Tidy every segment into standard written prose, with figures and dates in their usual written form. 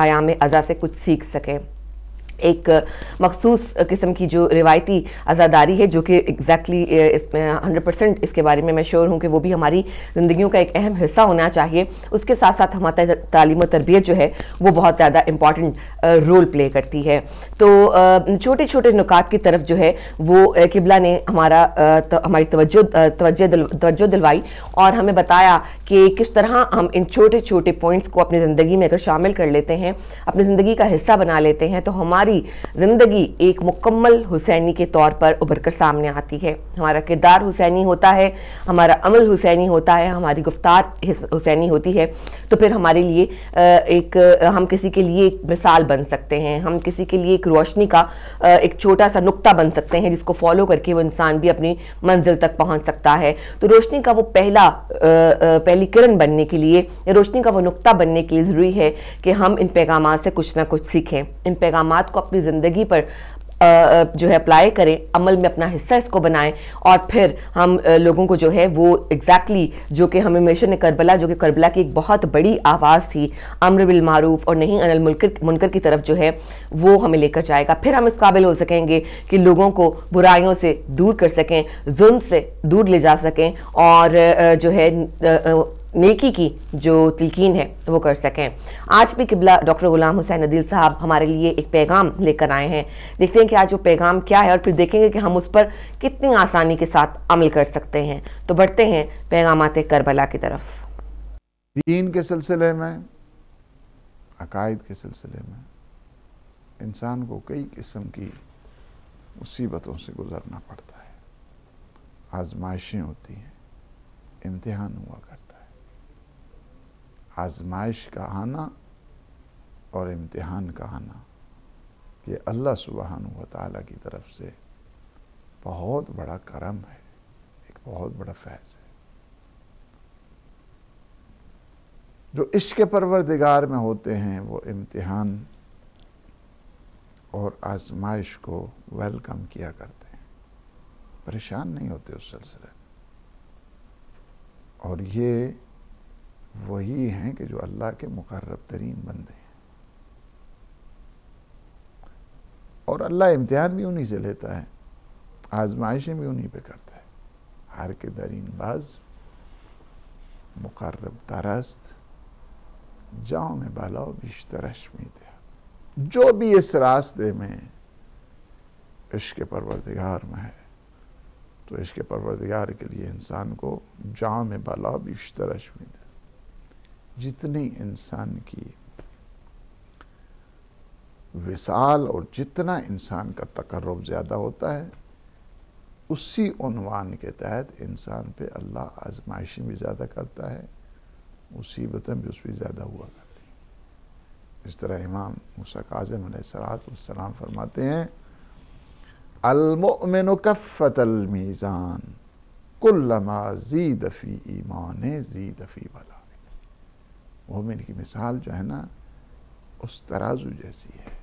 आयाम अज़ा से कुछ सीख सकें। एक मखसूस किस्म की जो रिवायती अज़ादारी है, जो कि एग्जैक्टली इसमें 100% इसके बारे में मैं श्योर हूँ कि वो भी हमारी ज़िंदगियों का एक अहम हिस्सा होना चाहिए। उसके साथ साथ हमारा तालीम और तरबियत जो है वो बहुत ज़्यादा इम्पॉर्टेंट रोल प्ले करती है। तो छोटे छोटे नुकात की तरफ जो है वो किबला ने हमारी तवज्जो दिलवाई और हमें बताया कि किस तरह हम इन छोटे छोटे पॉइंट्स को अपनी ज़िंदगी में अगर शामिल कर लेते हैं, अपनी ज़िंदगी का हिस्सा बना लेते हैं, तो हमारी ज़िंदगी एक मुकम्मल हुसैनी के तौर पर उभर कर सामने आती है। हमारा किरदार हुसैनी होता है, हमारा अमल हुसैनी होता है, हमारी गुफ्तार हुसैनी होती है। तो फिर हमारे लिए हम किसी के लिए एक मिसाल बन सकते हैं, हम किसी के लिए एक रोशनी का एक छोटा सा नुक्ता बन सकते हैं, जिसको फॉलो करके वो इंसान भी अपनी मंजिल तक पहुंच सकता है। तो रोशनी का वो पहली किरण बनने के लिए, रोशनी का वो नुक्ता बनने के लिए ज़रूरी है कि हम इन पैगामात से कुछ ना कुछ सीखें, इन पैगामात को अपनी ज़िंदगी पर जो है अप्लाई करें, अमल में अपना हिस्सा इसको बनाएं और फिर हम लोगों को जो है वो एग्जैक्टली जो कि हमें मिशन करबला, जो कि करबला की एक बहुत बड़ी आवाज़ थी, अम्र बिल मारूफ और नहीं अनिल मुनकर की तरफ जो है वो हमें लेकर जाएगा। फिर हम इस काबिल हो सकेंगे कि लोगों को बुराइयों से दूर कर सकें, जुल्म से दूर ले जा सकें और जो है नेकी की जो तिलकीन है वो कर सकें। आज भी किबला डॉक्टर गुलाम हुसैन अदील साहब हमारे लिए एक पैगाम लेकर आए हैं। देखते हैं कि आज वो पैगाम क्या है और फिर देखेंगे कि हम उस पर कितनी आसानी के साथ अमल कर सकते हैं। तो बढ़ते हैं पैगामात करबला की तरफ। दीन के सिलसिले में, अकायद के सिलसिले में इंसान को कई किस्म की मुसीबतों से गुजरना पड़ता है। आजमाइशें होती हैं, इम्तिहान हुआ करता है। आजमाइश का आना और इम्तिहान का आना ये अल्लाह सुब्हानहू व तआला की तरफ से बहुत बड़ा करम है, एक बहुत बड़ा फैज़ है। जो इश्क़ परवरदिगार में होते हैं वो इम्तिहान और आजमाइश को वेलकम किया करते हैं, परेशान नहीं होते उस सिलसिले में। और ये वही हैं कि जो अल्लाह के मुकर्रब तरीन बंदे हैं। और अल्लाह इम्तिहान भी उन्हीं से लेता है, आजमाइशें भी उन्हीं पे करता है। हर के दरीन बाज, मुकर्रब तरस्त, जाओ में बालाओ बिश्तरश में दे। जो भी इस रास्ते में इश्क़ परवरदिगार में है, तो इश्क़ परवरदिगार के लिए इंसान को जाओ में बालाओ बिश्तरश में दे। जितनी इंसान की विसाल और जितना इंसान का तकर्रुब ज़्यादा होता है, उसी उन्वान के तहत इंसान पे अल्लाह आजमाइशें भी ज़्यादा करता है, मुसीबतें भी उस पर ज़्यादा हुआ करती हैं। इस तरह इमाम मूसा काज़िम अलैहिस्सलाम फरमाते हैं, अल-मुअमिनु कफ़्फ़तल मीज़ान कुल्लमा ज़ीद फ़ी ईमाने ज़ीद फ़ी बला। मोमिन की मिसाल जो है ना, उस तराजू जैसी है।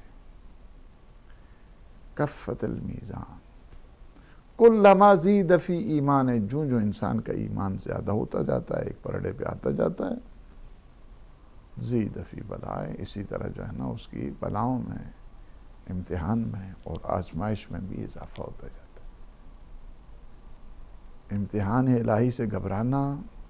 कफ़्फ़तल मीज़ान कुल्लमा ज़ीद फ़ी ईमान, जो जो इंसान का ईमान ज़्यादा होता जाता है, एक परड़े पे आता जाता है, ज़ीद फ़ी बलाए, इसी तरह जो है ना उसकी बलाओं में, इम्तिहान में और आजमाइश में भी इजाफ़ा होता जाता है। इम्तिहान इलाही से घबराना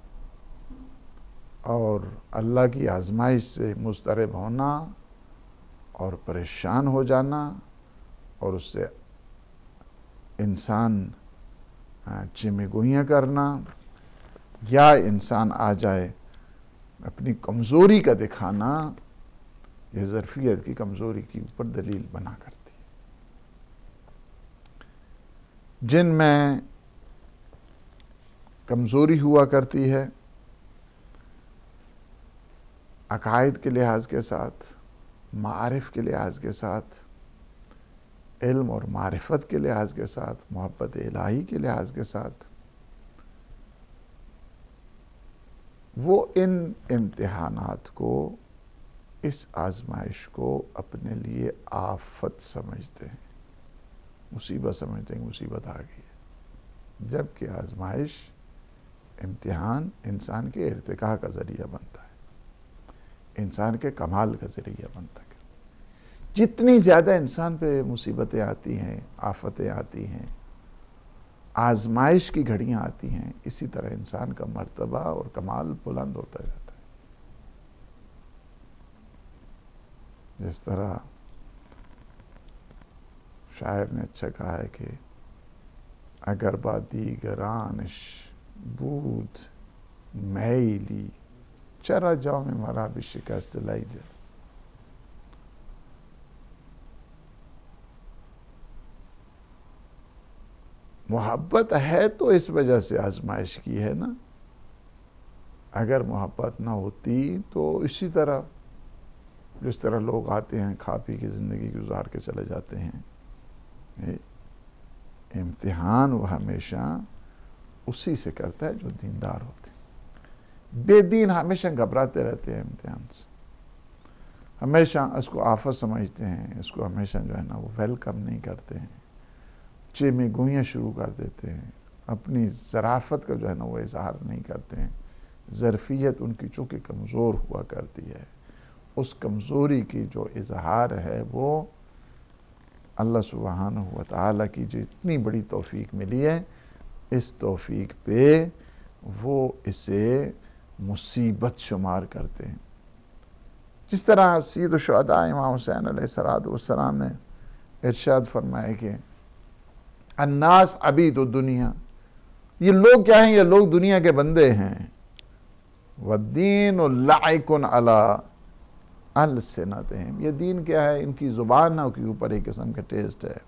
और अल्लाह की आजमाइश से मुस्तरब होना और परेशान हो जाना और उससे इंसान चिमगोइयाँ करना, या इंसान आ जाए अपनी कमज़ोरी का दिखाना, यह ज़रफ़ियत की कमज़ोरी की ऊपर दलील बना करती है। जिनमें कमज़ोरी हुआ करती है अकायद के लिहाज के साथ, मारिफ के लिहाज के साथ, इल्म और मारिफत के लिहाज के साथ, मोहब्बत इलाही के लिहाज के साथ, वो इन इम्तिहानात को, इस आजमाइश को अपने लिए आफत समझते हैं, मुसीबत समझते हैं, मुसीबत आ गई है। जबकि आजमाइश, इम्तिहान इंसान के इर्तिका का ज़रिया बनता है। انسان کے کمال کا ذریعہ بنتا ہے۔ جتنی زیادہ انسان پہ مصیبتیں آتی ہیں، آفتیں آتی ہیں، آزمائش کی گھڑیاں آتی ہیں، اسی طرح انسان کا مرتبہ اور کمال بلند ہوتا جاتا ہے۔ جس طرح شاعر نے اچھا کہا ہے کہ اگر با دیگرانش بود میلی چرا جام مرا بھی شکست لیل۔ محبت ہے تو اس وجہ سے آزمائش کی ہے نا، اگر محبت نہ ہوتی تو اسی طرح جس طرح لوگ آتے ہیں کھا پی کے زندگی گزار کے چلے جاتے ہیں، امتحان وہ ہمیشہ اسی سے کرتا ہے جو دیندار ہوتے ہیں۔ بے دین ہمیشہ گھبراتے رہتے ہیں امتحان سے، ہمیشہ اس کو آفت سمجھتے ہیں، اس کو ہمیشہ جو ہے نا وہ ویلکم نہیں کرتے ہیں، چے میں گوئیاں شروع کر دیتے ہیں، اپنی ظرافت کا جو ہے نا وہ اظہار نہیں کرتے ہیں۔ ظرفیت ان کی چونکہ کمزور ہوا کرتی ہے، اس کمزوری کی جو اظہار ہے وہ اللہ سبحانہ و تعالیٰ کی جو اتنی بڑی توفیق ملی ہے، اس توفیق پہ وہ اسے مصیبت شمار کرتے ہیں۔ جس طرح سید الشہداء امام حسین علیہ السلام نے ارشاد فرمایا کہ الناس عبید الدنیا، یہ لوگ کیا ہیں؟ یہ لوگ دنیا کے بندے ہیں۔ والدین لعق علی السنتہم، یہ دین کیا ہے؟ ان کی زبانوں کے اوپر ایک قسم کا ٹیسٹ ہے۔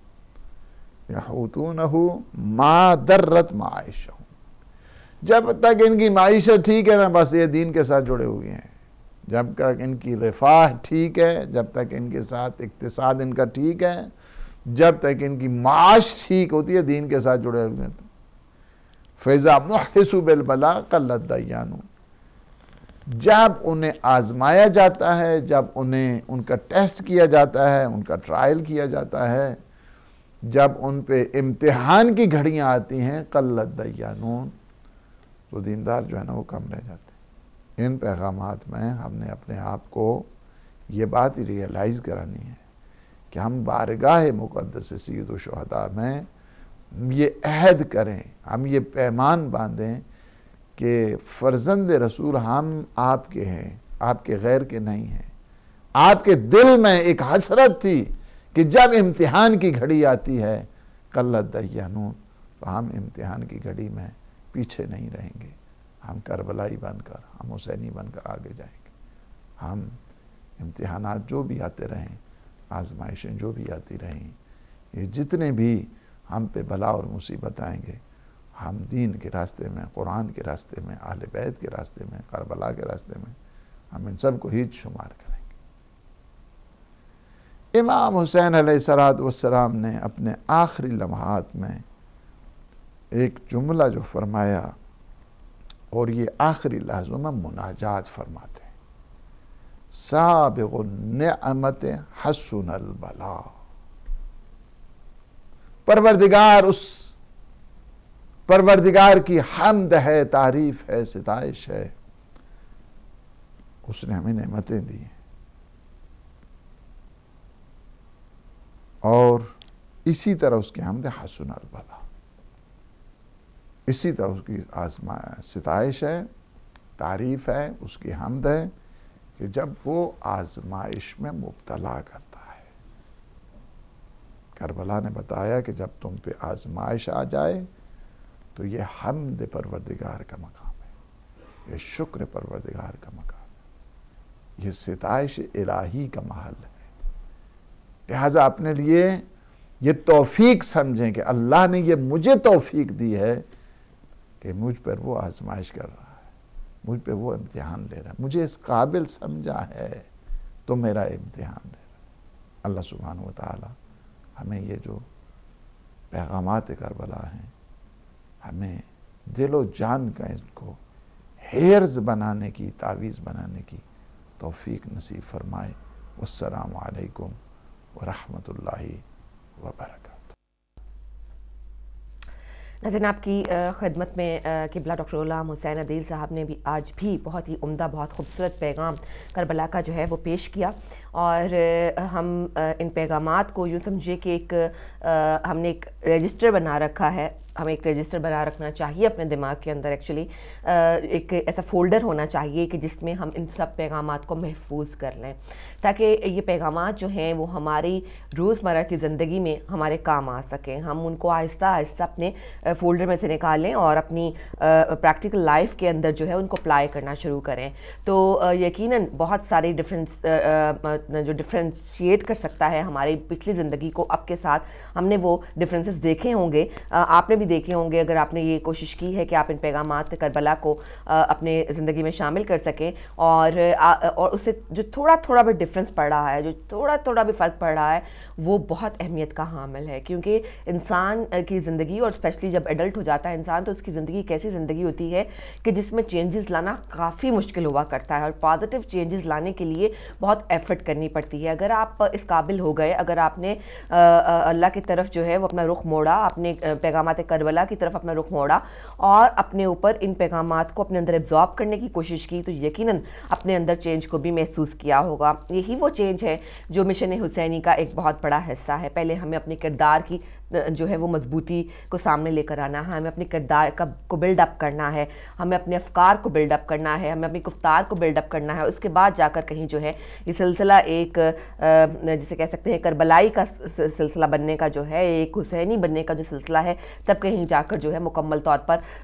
یحوتونہ ما درت معائشہم، جب تک ان کی معیشت ٹھیک ہے نا بس یہ دین کے ساتھ جڑے ہوئے ہیں، جب تک ان کی رفاہ ٹھیک ہے، جب تک ان کے ساتھ اقتصاد ان کا ٹھیک ہے، جب تک ان کی معاش ٹھیک ہوتی ہے دین کے ساتھ جڑے ہوئے ہیں۔ فَإِذَا مُحِّسُوا بِالْبَلَاءِ قَلَّ الدَّيَّانُ، جب انہیں آزمایا جاتا ہے، جب انہیں ان کا ٹیسٹ کیا جاتا ہے، ان کا ٹرائل کیا جاتا ہے، جب ان پہ امتحان کی گھڑیاں آتی ہیں قَلَّ الدَّيَّانُ، تو دیندار جو ہے نا وہ کم رہ جاتے ہیں۔ ان پیغامات میں ہم نے اپنے آپ کو یہ بات ریئلائز کرانی ہے کہ ہم بارگاہ مقدس سید الشہداء میں یہ عہد کریں، ہم یہ پیمان باندھیں کہ فرزند رسول ہم آپ کے ہیں، آپ کے غیر کے نہیں ہیں۔ آپ کے دل میں ایک حسرت تھی کہ جب امتحان کی گھڑی آتی ہے قَلَّ الدَّيَّانُ، تو ہم امتحان کی گھڑی میں پیچھے نہیں رہیں گے، ہم کربلائی بن کر، ہم حسینی بن کر آگے جائیں گے۔ ہم امتحانات جو بھی آتے رہیں، آزمائشیں جو بھی آتی رہیں، یہ جتنے بھی ہم پہ بلا اور مصیبت آئیں گے، ہم دین کے راستے میں، قرآن کے راستے میں، اہل بیت کے راستے میں، کربلا کے راستے میں، ہم ان سب کو ہیچ شمار کریں گے۔ امام حسین علیہ السلام نے اپنے آخری لمحات میں ایک جملہ جو فرمایا، اور یہ آخری لحظوں میں مناجات فرماتے ہیں، سابغ النعمت حسن البلا، پروردگار کی حمد ہے، تعریف ہے، ستائش ہے، اس نے ہمیں نعمتیں دی ہیں، اور اسی طرح اس کی حمد حسن البلا، اسی طرح اس کی ستائش ہے، تعریف ہے، اس کی حمد ہے کہ جب وہ آزمائش میں مبتلا کرتا ہے۔ کربلا نے بتایا کہ جب تم پہ آزمائش آ جائے تو یہ حمد پروردگار کا مقام ہے، یہ شکر پروردگار کا مقام ہے، یہ ستائش الہی کا محل ہے۔ لہٰذا اپنے لیے یہ توفیق سمجھیں کہ اللہ نے یہ مجھے توفیق دی ہے کہ مجھ پر وہ آزمائش کر رہا ہے، مجھ پہ وہ امتحان لے رہا ہے، مجھے اس قابل سمجھا ہے تو میرا امتحان لے رہا ہے۔ اللہ سبحانہ و تعالی ہمیں یہ جو پیغامات کربلا ہیں، ہمیں دل و جان کا ان کو حرز بنانے کی، تعویذ بنانے کی توفیق نصیب فرمائے۔ والسلام علیکم ورحمۃ اللہ وبرکاتہ۔ नाज़रीन, आपकी खिदमत में क़िबला डॉक्टर ग़ुलाम हुसैन अदील साहब ने भी आज भी बहुत ही उम्दा, बहुत खूबसूरत पैगाम करबला का जो है वो पेश किया। और हम इन पैगामात को यूँ समझे कि हमने एक रजिस्टर बना रखा है, हमें एक रजिस्टर बना रखना चाहिए अपने दिमाग के अंदर। एक्चुअली एक ऐसा फ़ोल्डर होना चाहिए कि जिसमें हम इन सब पैगामात को महफूज कर लें, ताकि ये पैगामात जो हैं वो हमारी रोज़मर्रा की ज़िंदगी में हमारे काम आ सकें। हम उनको आहिस्ता आहिस्ता अपने फ़ोल्डर में से निकालें और अपनी प्रैक्टिकल लाइफ के अंदर जो है उनको अप्लाई करना शुरू करें। तो यकीनन बहुत सारी जो डिफ्रेंशिएट कर सकता है हमारी पिछली ज़िंदगी को अब के साथ, हमने वो डिफरेंसेस देखे होंगे, आपने भी देखे होंगे अगर आपने ये कोशिश की है कि आप इन पैगामात करबला को अपने ज़िंदगी में शामिल कर सकें। और उससे जो थोड़ा थोड़ा भी डिफरेंस पड़ रहा है, जो थोड़ा थोड़ा भी फ़र्क पड़ रहा है, वो बहुत अहमियत का हामिल है। क्योंकि इंसान की ज़िंदगी, और स्पेशली जब एडल्ट हो जाता है इंसान, तो उसकी ज़िंदगी एक ऐसी ज़िंदगी होती है कि जिसमें चेंजेस लाना काफ़ी मुश्किल हुआ करता है, और पॉजिटिव चेंजेस लाने के लिए बहुत एफर्ट करनी पड़ती है। अगर आप इस काबिल हो गए, अगर आपने अल्लाह की तरफ जो है वो अपना रुख मोड़ा, अपने पैगामात करबला की तरफ अपना रुख मोड़ा और अपने ऊपर इन पैगामात को अपने अंदर एब्जॉर्ब करने की कोशिश की, तो यकीनन अपने अंदर चेंज को भी महसूस किया होगा। यही वो चेंज है जो मिशन हुसैनी का एक बहुत बड़ा हिस्सा है। पहले हमें अपने किरदार की जो है वो मजबूती को सामने लेकर आना है, हमें अपने किरदार को बिल्डअप करना है, हमें अपने अफकार को बिल्डअप करना है, हमें अपनी गुफ्तार को बिल्डअप करना है। उसके बाद जाकर कहीं जो है ये सिलसिला एक जिसे कह सकते हैं करबलाई का सिलसिला बनने का जो है, एक हुसैनी बनने का जो सिलसिला है, तब कहीं जाकर जो है मुकम्मल तौर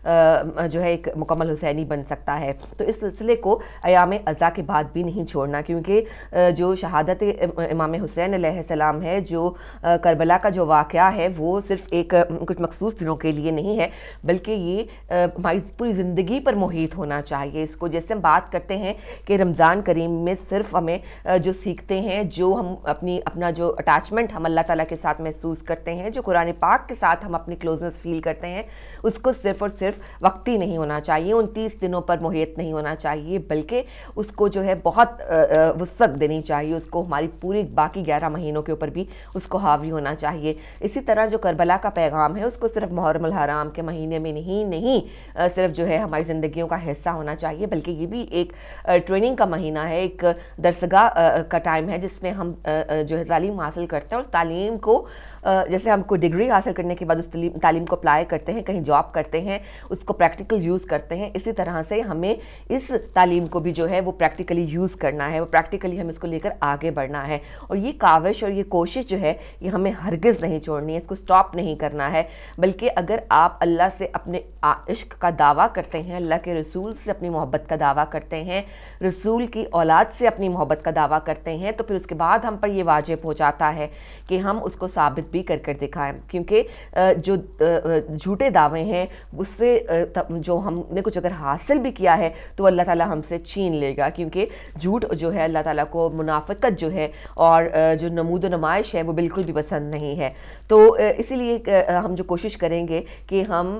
पर जो है एक मुकम्मल हुसैनी बन सकता है। तो इस सिलसिले को अयाम अज़ा के बाद भी नहीं छोड़ना, क्योंकि जो शहादत इमाम हुसैन अलैहिस्सलाम है, जो करबला का जो वाक़या है, वो सिर्फ एक कुछ मखसूस दिनों के लिए नहीं है, बल्कि ये हमारी पूरी ज़िंदगी पर मुहित होना चाहिए। इसको जैसे हम बात करते हैं कि रमज़ान करीम में सिर्फ हमें जो सीखते हैं, जो हम अपना जो अटैचमेंट हम अल्लाह ताला के साथ महसूस करते हैं, जो कुरान पाक के साथ हम अपनी क्लोजनेस फील करते हैं, उसको सिर्फ और सिर्फ वक्ती नहीं होना चाहिए, 29 दिनों पर मुहित नहीं होना चाहिए, बल्कि उसको जो है बहुत वुसअत देनी चाहिए, उसको हमारी पूरी बाकी 11 महीनों के ऊपर भी उसको हावी होना चाहिए। इसी तरह जो करबला का पैगाम है, उसको सिर्फ मुहर्रम हराम के महीने में नहीं सिर्फ जो है हमारी ज़िंदगियों का हिस्सा होना चाहिए, बल्कि ये भी एक ट्रेनिंग का महीना है, एक दरसगाह का टाइम है, जिसमें हम जो है तालीम हासिल करते हैं, और उस तालीम को जैसे हम कोई डिग्री हासिल करने के बाद उस तालीम को अप्लाई करते हैं, कहीं जॉब करते हैं, उसको प्रैक्टिकल यूज़ करते हैं, इसी तरह से हमें इस तालीम को भी जो है वो प्रैक्टिकली यूज़ करना है, वो प्रैक्टिकली हमें इसको लेकर आगे बढ़ना है। और ये काविश और ये कोशिश जो है, ये हमें हरगिज़ नहीं छोड़नी है, इसको स्टॉप नहीं करना है। बल्कि अगर आप अल्लाह से अपने इश्क का दावा करते हैं, अल्लाह के रसूल से अपनी मोहब्बत का दावा करते हैं, रसूल की औलाद से अपनी मोहब्बत का दावा करते हैं, तो फिर उसके बाद हम पर ये वाजिब हो जाता है कि हम उसको साबित भी कर दिखाएं। क्योंकि जो झूठे दावे हैं, उससे जो हमने कुछ अगर हासिल भी किया है, तो अल्लाह ताला हमसे छीन लेगा, क्योंकि झूठ जो है अल्लाह ताला को, मुनाफिकत जो है और जो नमूद नुमाइश है, वो बिल्कुल भी पसंद नहीं है। तो इसीलिए हम जो कोशिश करेंगे कि हम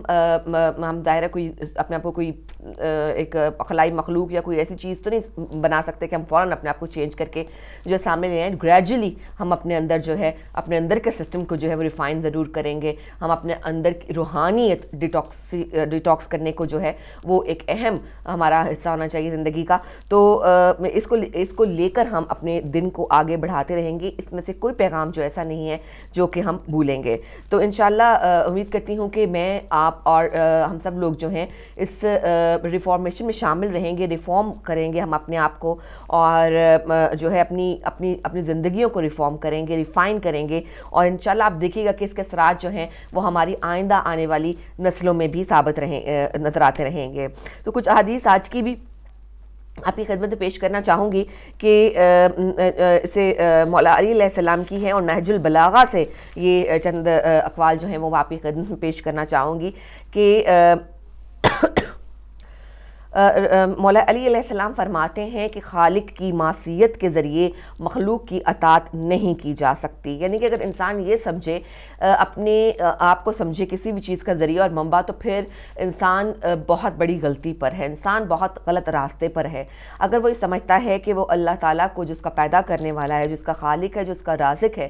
दायरा कोई अपने आप को कोई एक अखलाई मखलूक या कोई ऐसी चीज़ तो नहीं बना सकते कि हम फ़ौरन अपने आप को चेंज करके जो सामने ले आएँ। ग्रेजुअली हम अपने अंदर जो है, अपने अंदर के सिस्टम को जो है वो रिफ़ाइन ज़रूर करेंगे। हम अपने अंदर की रूहानियत डिटॉक्स करने को जो है वो एक अहम हमारा हिस्सा होना चाहिए ज़िंदगी का। तो इसको लेकर हम अपने दिन को आगे बढ़ाते रहेंगे। इसमें से कोई पैगाम जो ऐसा नहीं है जो कि हम भूलेंगे। तो इंशाल्लाह उम्मीद करती हूँ कि मैं, आप और हम सब लोग जो हैं इस रिफॉर्मेशन में शामिल रहेंगे, रिफॉर्म करेंगे हम अपने आप को, और जो है अपनी ज़िंदगियों को रिफॉर्म करेंगे, रिफ़ाइन करेंगे। और इंशाल्लाह आप देखिएगा कि इसके असरात जो हैं वो हमारी आइंदा आने वाली नस्लों में भी साबित नज़र आते रहेंगे। तो कुछ हदीस आज की भी आपकी खिदमत में पेश करना चाहूँगी कि इसे मौला अली अलैहिस्सलाम की है, और नहजुल बलागा से ये चंद अक़वाल जो हैं वो आपकी खिदमत में पेश करना चाहूँगी कि मौला अली अलैहिस्सलाम फरमाते हैं कि खालिक की मासियत के ज़रिए मखलूक की अतात नहीं की जा सकती। यानी कि अगर इंसान ये समझे, अपने आप को समझे किसी भी चीज़ का ज़रिया और मंबा, तो फिर इंसान बहुत बड़ी गलती पर है, इंसान बहुत गलत रास्ते पर है। अगर वो ये समझता है कि वो अल्लाह ताला को, जो उसका पैदा करने वाला है, जो उसका खालिक है, जो उसका राज़िक है,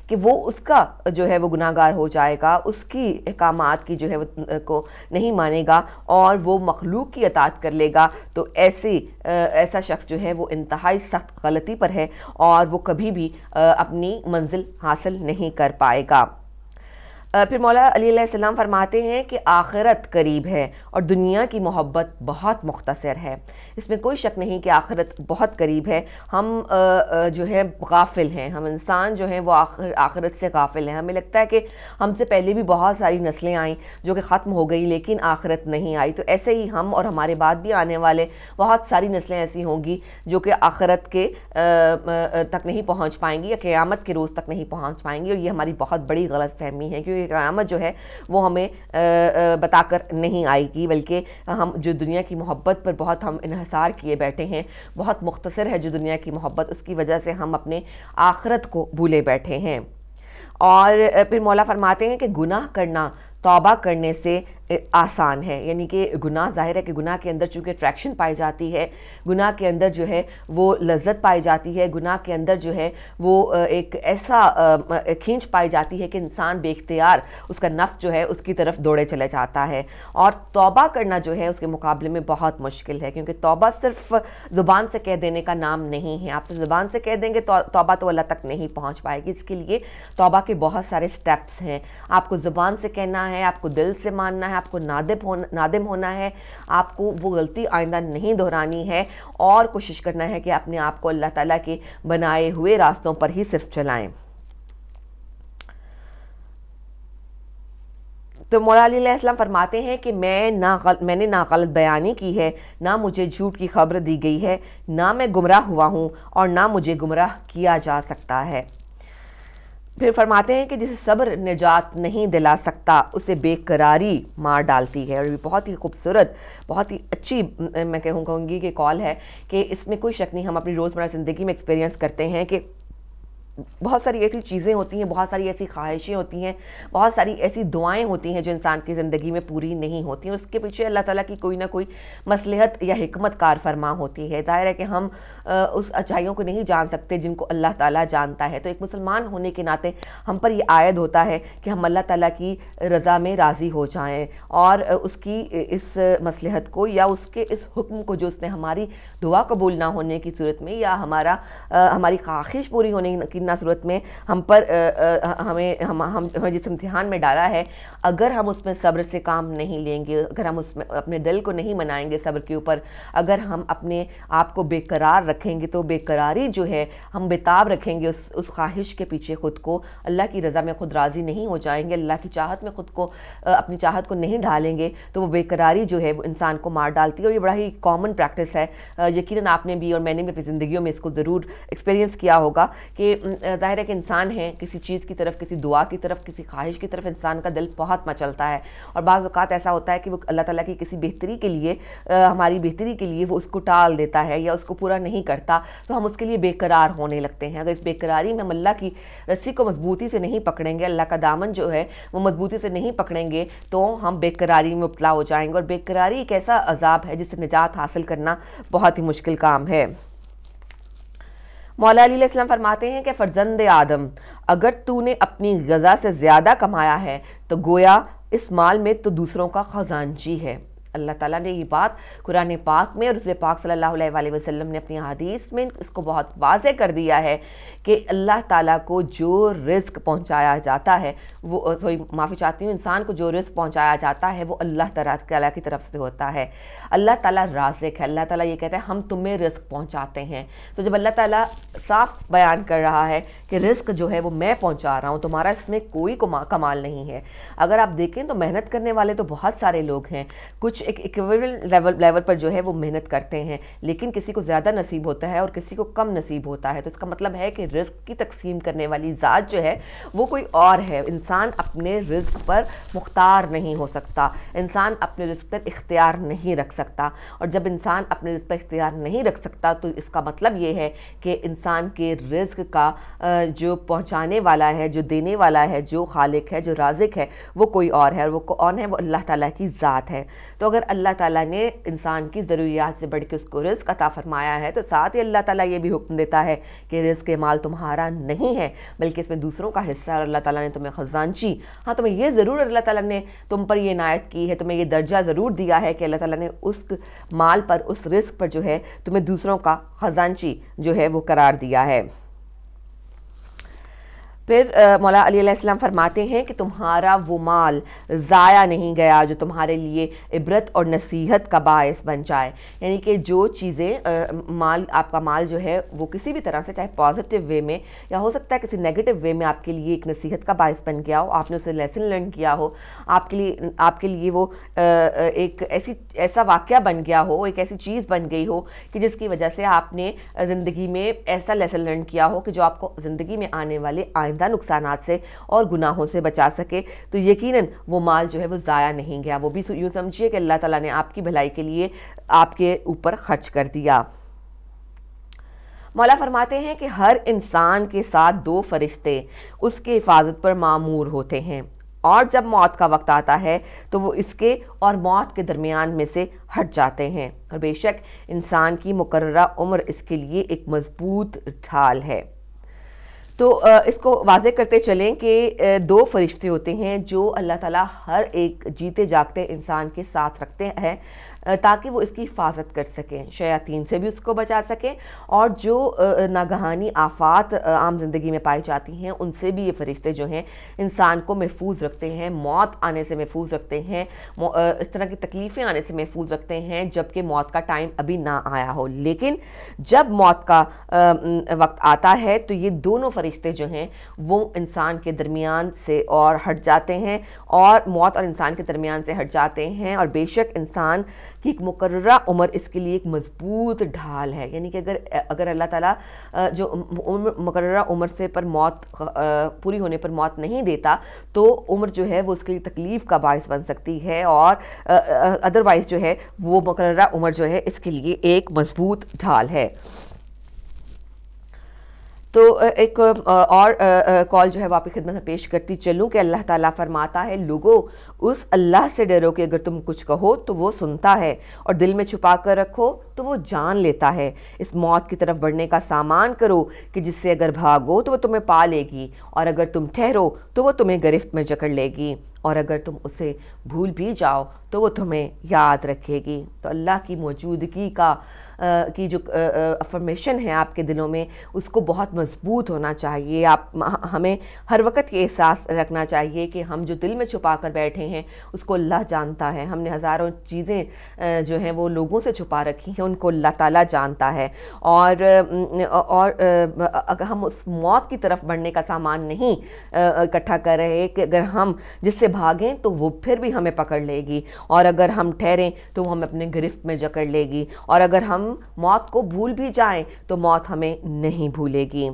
کہ وہ اس کا جو ہے وہ گناہ گار ہو جائے گا، اس کی احکامات کی جو ہے وہ کو نہیں مانے گا اور وہ مخلوق کی اطاعت کر لے گا، تو ایسا شخص جو ہے وہ انتہائی سخت غلطی پر ہے اور وہ کبھی بھی اپنی منزل حاصل نہیں کر پائے گا۔ پھر مولا علی علیہ السلام فرماتے ہیں کہ آخرت قریب ہے اور دنیا کی محبت بہت مختصر ہے۔ اس میں کوئی شک نہیں کہ آخرت بہت قریب ہے۔ ہم جو ہے غافل ہیں، ہم انسان جو ہیں وہ آخرت سے غافل ہیں۔ ہمیں لگتا ہے کہ ہم سے پہلے بھی بہت ساری نسلیں آئیں جو کہ ختم ہو گئی لیکن آخرت نہیں آئی، تو ایسے ہی ہم اور ہمارے بعد بھی آنے والے بہت ساری نسلیں ایسی ہوں گی جو کہ آخرت کے تک نہیں پہنچ پائیں گی یا قیامت کے روز تک نہیں پہنچ پائیں گی، اور یہ ہماری بہت بڑی غلط فہمی ہے، کیونکہ قیامت جو ہے وہ ہمیں بتا کر نہیں آئے گی، بلکہ ہم جو دنیا کی محبت پر بہت ہم انحصار کیے بیٹھے ہیں، بہت مختصر ہے جو دنیا کی محبت، اس کی وجہ سے ہم اپنے آخرت کو بھولے بیٹھے ہیں۔ اور پھر مولا فرماتے ہیں کہ گناہ کرنا توبہ کرنے سے آسان ہے، یعنی کہ گناہ، ظاہر ہے کہ گناہ کے اندر چونکہ اٹریکشن پائی جاتی ہے، گناہ کے اندر جو ہے وہ لذت پائی جاتی ہے، گناہ کے اندر جو ہے وہ ایک ایسا کھینچ پائی جاتی ہے کہ انسان بے اختیار اس کا نفس جو ہے اس کی طرف دوڑے چلے جاتا ہے، اور توبہ کرنا جو ہے اس کے مقابلے میں بہت مشکل ہے، کیونکہ توبہ صرف زبان سے کہہ دینے کا نام نہیں ہے۔ آپ سے زبان سے کہہ دیں گے توبہ تو اللہ تک نہیں پہنچ پائے گی، اس کے لیے توبہ کے بہت سارے سٹیپس ہیں۔ آپ کو زبان سے کہنا ہے، آپ کو دل سے ماننا ہے، آپ کو نادم ہونا ہے، آپ کو وہ غلطی آئندہ نہیں دہرانی ہے، اور کوشش کرنا ہے کہ اپنے آپ کو اللہ تعالیٰ کے بنائے ہوئے راستوں پر ہی صرف چلائیں۔ تو مولا علی علیہ السلام فرماتے ہیں کہ میں نے نہ غلط بیانی کی ہے، نہ مجھے جھوٹ کی خبر دی گئی ہے، نہ میں گمراہ ہوا ہوں اور نہ مجھے گمراہ کیا جا سکتا ہے۔ پھر فرماتے ہیں کہ جسے صبر نجات نہیں دلا سکتا اسے بے قراری مار ڈالتی ہے، اور یہ بہت ہی خوبصورت، بہت ہی اچھی میں کہوں گی کہ کال ہے، کہ اس میں کوئی شک نہیں، ہم اپنی روزمرہ زندگی میں ایکسپیرینس کرتے ہیں کہ بہت ساری ایسی چیزیں ہوتی ہیں، بہت ساری ایسی خواہشیں ہوتی ہیں، بہت ساری ایسی دعائیں ہوتی ہیں جو انسان کی زندگی میں پوری نہیں ہوتی ہیں، اس کے پیچھے اللہ تعالیٰ کی کوئی نہ کوئی مصلحت یا حکمت کار فرما ہوتی ہے۔ ظاہر ہے کہ ہم اس اچھائیوں کو نہیں جان سکتے جن کو اللہ تعالیٰ جانتا ہے، تو ایک مسلمان ہونے کے ناطے ہم پر یہ عائد ہوتا ہے کہ ہم اللہ تعالیٰ کی رضا میں راضی ہو جائیں، اور اس کی اس مصلحت کو یا اس کے اس حکم کو جو اس نے ہماری دعا قبول نہ ہونے کی صورت میں یا ہماری خواہش پوری ہونے کی نہ صورت میں ہم پر ہمیں جس امتحان میں ڈالا ہے، اگر ہم اس میں صبر سے کام نہیں لیں گے، اگر ہم اس میں اپنے دل کو نہیں منائیں گے صبر کے اوپر، اگر ہم اپنے آپ کو بے قرار رکھیں گے، تو بے قراری جو ہے ہم بےتاب رکھیں گے اس خواہش کے پیچھے خود کو، اللہ کی رضا میں خود راضی نہیں ہو جائیں گے، اللہ کی چاہت میں خود کو اپنی چاہت کو نہیں ڈالیں گے، تو وہ بے قراری جو ہے وہ انسان کو مار ڈالتی ہے، اور یہ بڑا ہی کامن پریکٹس ہے۔ یقیناً آپ نے بھی اور میں نے بھی اپنی زندگیوں میں اس کو ضرور ایکسپیرینس کیا ہوگا کہ ظاہر ہے کہ انسان ہے، کسی چیز کی طرف، کسی دعا کی طرف، کسی خواہش کی طرف انسان کا دل بہت مچلتا ہے، اور بعض اوقات ایسا ہوتا ہے کہ وہ اللہ تعالیٰ کی کسی بہتری کے لیے، ہماری بہتری کے لیے وہ اس کو ٹال دیتا ہے یا اس کو پورا نہیں کرتا، تو ہم اس کے لیے بے قرار ہونے لگتے ہیں۔ اگر اس بے قراری میں ہم اللہ کی رسی کو مضبوطی سے نہیں پکڑیں گے، اللہ کا دامن جو ہے وہ مضبوطی سے نہیں پکڑیں گے، تو ہم بے قراری میں مبتلا ہو جائیں گے، اور بے قراری ایک ایسا عذاب ہے جس سے نجات حاصل کرنا بہت ہی مشکل کام ہے۔ مولا علی علیہ السلام فرماتے ہیں کہ فرزند آدم، اگر تو نے اپنی غذا سے زیادہ کمایا ہے تو گویا اس مال میں تو دوسروں کا خزانچی ہے۔ اللہ تعالیٰ نے یہ بات قرآن پاک میں اور رسول پاک صلی اللہ علیہ وسلم نے اپنی حدیث میں اس کو بہت واضح کر دیا ہے کہ اللہ تعالیٰ کو جو رزق پہنچایا جاتا ہے وہ معافی چاہتی ہوں، انسان کو جو رزق پہنچایا جاتا ہے وہ اللہ تعالیٰ کی طرف سے ہوتا ہے۔ اللہ تعالیٰ رازق ہے، اللہ تعالیٰ یہ کہتا ہے ہم تمہیں رزق پہنچاتے ہیں۔ تو جب اللہ تعالیٰ صاف بیان کر رہا ہے کہ رزق جو ہے وہ میں پہنچا رہا ہوں، تمہارا اس میں کوئی کمال نہیں ہے۔ اگر آپ دیکھیں تو محنت کرنے والے تو بہت سارے لوگ ہیں، کچھ ایک ایکویولنٹ لیول پر جو ہے وہ محنت کرتے ہیں، لیکن کسی کو زیادہ نصیب ہوتا ہے اور کسی کو کم نصیب ہوتا ہے، تو اس کا مطلب ہے کہ رزق کی تقسیم کرنے والی ذات جو ہے وہ کوئی اور ہے۔ انسان اپنے رزق پر مختار نہیں ہو سکتا، انسان اپنے رزق پر اختیار نہیں رکھ سکتا، اور جب انسان اپنے رزق پر اختیار نہیں رکھ سکتا تو اس کا مطلب یہ ہے کہ انسان کے رزق کا جو پہنچانے والا ہے، جو دینے والا ہے، جو خالق ہے، جو رازق ہے، وہ کوئی اور ہے، اور وہ کون ہے؟ وہ اللہ تعالیٰ کی ذات ہے۔ تو تو اگر اللہ تعالیٰ نے انسان کی ضروریات سے بڑھ کے اس کو رزق عطا فرمایا ہے تو ساتھ ہی اللہ تعالیٰ یہ بھی حکم دیتا ہے کہ رزق مال تمہارا نہیں ہے بلکہ اس میں دوسروں کا حصہ ہے، اور اللہ تعالیٰ نے تمہیں خزانچی، ہاں تمہیں یہ ضرور اللہ تعالیٰ نے تم پر یہ عنایت کی ہے، تمہیں یہ درجہ ضرور دیا ہے کہ اللہ تعالیٰ نے اس مال پر، اس رزق پر جو ہے تمہیں دوسروں کا خزانچی جو ہے وہ قرار دیا ہے۔ پھر مولا علی علیہ السلام فرماتے ہیں کہ تمہارا وہ مال ضائع نہیں گیا جو تمہارے لیے عبرت اور نصیحت کا باعث بن جائے، یعنی کہ جو چیزیں مال، آپ کا مال جو ہے وہ کسی بھی طرح سے، چاہے پازیٹیو وے میں یا ہو سکتا ہے کسی نیگیٹو وے میں آپ کے لیے ایک نصیحت کا باعث بن گیا ہو، آپ نے اسے لیسن لرن کیا ہو، آپ کے لیے وہ ایک ایسا واقعہ بن گیا ہو، ایک ایسی چیز بن گئی ہو کہ جس کی وجہ سے آپ نے زندگی میں ایسا لیسن لرن کیا ہو کہ جو آپ کو زندگی میں آنے والے نقصانات سے اور گناہوں سے بچا سکے، تو یقیناً وہ مال جو ہے وہ ضائع نہیں گیا، وہ بھی یوں سمجھیے کہ اللہ تعالیٰ نے آپ کی بھلائی کے لیے آپ کے اوپر خرچ کر دیا۔ مولا فرماتے ہیں کہ ہر انسان کے ساتھ 2 فرشتے اس کے حفاظت پر مامور ہوتے ہیں، اور جب موت کا وقت آتا ہے تو وہ اس کے اور موت کے درمیان میں سے ہٹ جاتے ہیں، اور بے شک انسان کی مقررہ عمر اس کے لیے ایک مضبوط ڈھال ہے۔ تو اس کو واضح کرتے چلیں کہ 2 فرشتے ہوتے ہیں جو اللہ تعالیٰ ہر ایک جیتے جاگتے انسان کے ساتھ رکھتے ہیں تاکہ وہ اس کی حفاظت کر سکیں، شیاطین سے بھی اس کو بچا سکیں، اور جو ناگہانی آفات عام زندگی میں پائی جاتی ہیں ان سے بھی یہ فرشتے جو ہیں انسان کو محفوظ رکھتے ہیں، موت آنے سے محفوظ رکھتے ہیں، اس طرح کی تکلیفیں آنے سے محفوظ رکھتے ہیں جبکہ موت کا ٹائم ابھی نہ آیا ہو۔ لیکن جب موت کا وقت آتا ہے تو یہ دونوں فرشتے جو ہیں وہ انسان کے درمیان سے اور ہٹ جاتے ہیں، اور موت اور انسان کے درمیان سے ہٹ جاتے ہیں، اور بے شک انسان کی ایک مقررہ عمر اس کے لیے ایک مضبوط ڈھال ہے، یعنی کہ اگر اللہ تعالیٰ جو مقررہ عمر سے پر موت پوری ہونے پر موت نہیں دیتا تو عمر جو ہے وہ اس کے لیے تکلیف کا باعث بن سکتی ہے، اور ادروائز جو ہے وہ مقررہ عمر جو ہے اس کے لیے ایک مضبوط ڈھال ہے۔ تو ایک اور کال جو ہے وہ آپ کی خدمت میں پیش کرتی چلوں کہ اللہ تعالیٰ فرماتا ہے، لوگو اس اللہ سے ڈرو کہ اگر تم کچھ کہو تو وہ سنتا ہے، اور دل میں چھپا کر رکھو تو وہ جان لیتا ہے۔ اس موت کی طرف بڑھنے کا سامان کرو کہ جس سے اگر بھاگو تو وہ تمہیں پا لے گی، اور اگر تم ٹھہرو تو وہ تمہیں گرفت میں جکڑ لے گی، اور اگر تم اسے بھول بھی جاؤ تو وہ تمہیں یاد رکھے گی۔ تو اللہ کی موجودگی کی جو افرمیشن ہے آپ کے دلوں میں اس کو بہت مضبوط ہونا چاہیے۔ ہمیں ہر وقت یہ احساس رکھنا چاہیے کہ ہم جو دل میں چھپا کر بیٹھے ہیں اس کو اللہ جانتا ہے، ہم نے ہزاروں چیزیں جو ہیں وہ لوگوں سے چھپا رکھی ہیں، ان کو اللہ تعالیٰ جانتا ہے، اور اگر ہم اس موت کی طرف بڑھنے کا سامان نہیں اکٹھا کر رہے کہ اگر ہم جس سے بھاگیں تو وہ پھر بھی ہمیں پکڑ لے گی، اور اگر ہم ٹھہریں تو وہ ہمیں اپنے گرفت میں جکڑ لے گی، اور اگر ہم موت کو بھول بھی جائیں تو موت ہمیں نہیں بھولے گی۔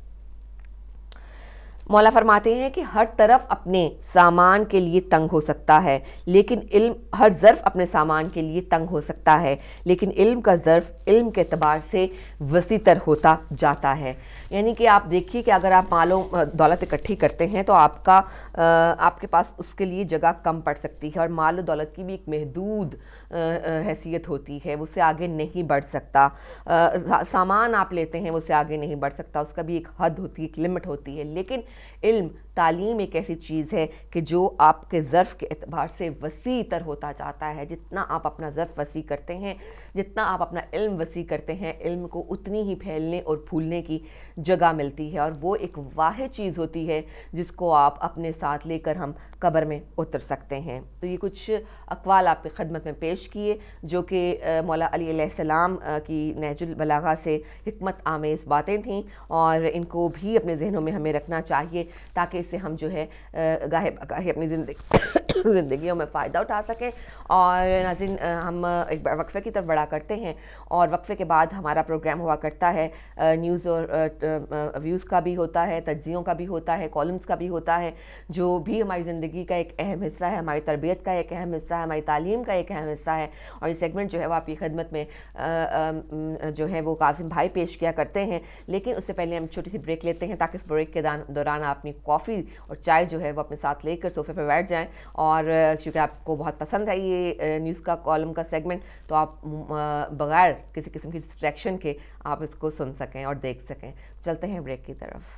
مولا فرماتے ہیں کہ ہر طرف اپنے سامان کے لیے تنگ ہو سکتا ہے لیکن علم، ہر ظرف اپنے سامان کے لیے تنگ ہو سکتا ہے لیکن علم کا ظرف علم کے اعتبار سے وسیع تر ہوتا جاتا ہے۔ یعنی کہ آپ دیکھیے کہ اگر آپ مال و دولت اکٹھی کرتے ہیں تو آپ کے پاس اس کے لیے جگہ کم پڑ سکتی ہے، اور مال و دولت کی بھی ایک محدود حیثیت ہوتی ہے، وہ اس سے آگے نہیں بڑھ سکتا۔ سامان آپ لیتے ہیں وہ اس سے آگے نہیں بڑھ سکتا، اس کا بھی ایک حد ہوتی ہے، ایک لمٹ ہوتی ہے۔ لیکن علم، تعلیم ایک ایسی چیز ہے کہ جو آپ کے ظرف کے اعتبار سے وسیع تر ہوتا جاتا ہے۔ جتنا آپ اپنا ظرف وسیع کرتے ہیں، جتنا آپ اپنا علم وسیع کرتے ہیں، علم کو اتنی ہی پھیلنے اور پھولنے کی جگہ ملتی ہے، اور وہ ایک واحد چیز ہوتی ہے جس کو آپ اپنے ساتھ لے کر ہم قبر میں اتر سکتے ہیں۔ تو یہ کچھ اقوال آپ کی خدمت میں پیش کیے جو کہ مولا علی علیہ السلام کی نہج البلاغہ سے حکمت آمیز باتیں تھیں، اور ان کو بھی اپنے ذہنوں میں ہمیں رکھنا چاہیے تاکہ اس سے ہم جو ہے گاہے بگاہے اپنی زندگیوں میں فائدہ اٹھا سکیں۔ اور ناظرین، ہم ایک وقفے کی طرف بڑھا کرتے ہیں، اور وقفے کے بعد ہمارا پروگرام ہوا کرتا ہے نیوز اور ویوز کا بھی ہوتا ہے، تجزیوں کا بھی ہوتا ہے، کالمز کا بھی ہوتا ہے، جو بھی ہماری زندگی کا ایک اہم حصہ ہے، ہماری تربیت کا ایک اہم حصہ ہے، ہماری تعلیم کا ایک اہم حصہ ہے. اور یہ سیگمنٹ جو ہے وہ آپ کی خدمت میں جو ہے وہ قاسم بھائی پیش کیا کرتے ہیں. لیکن اس سے پہلے ہم چھوٹی سی بریک لیتے ہیں تاکہ اس بریک کے دوران آپ اپنی کافی اور چائے جو ہے وہ اپنے ساتھ لے کر صوفے پہ بیٹھ جائیں. اور کیونکہ آپ کو بہت پسند ہے یہ نیوز کا کالم کا سیگمنٹ، تو آپ بغیر کسی قسم کی ڈسٹریکشن کے آپ اس کو سن سکیں اور دیکھ سکیں. چلتے ہیں بریک کی طرف.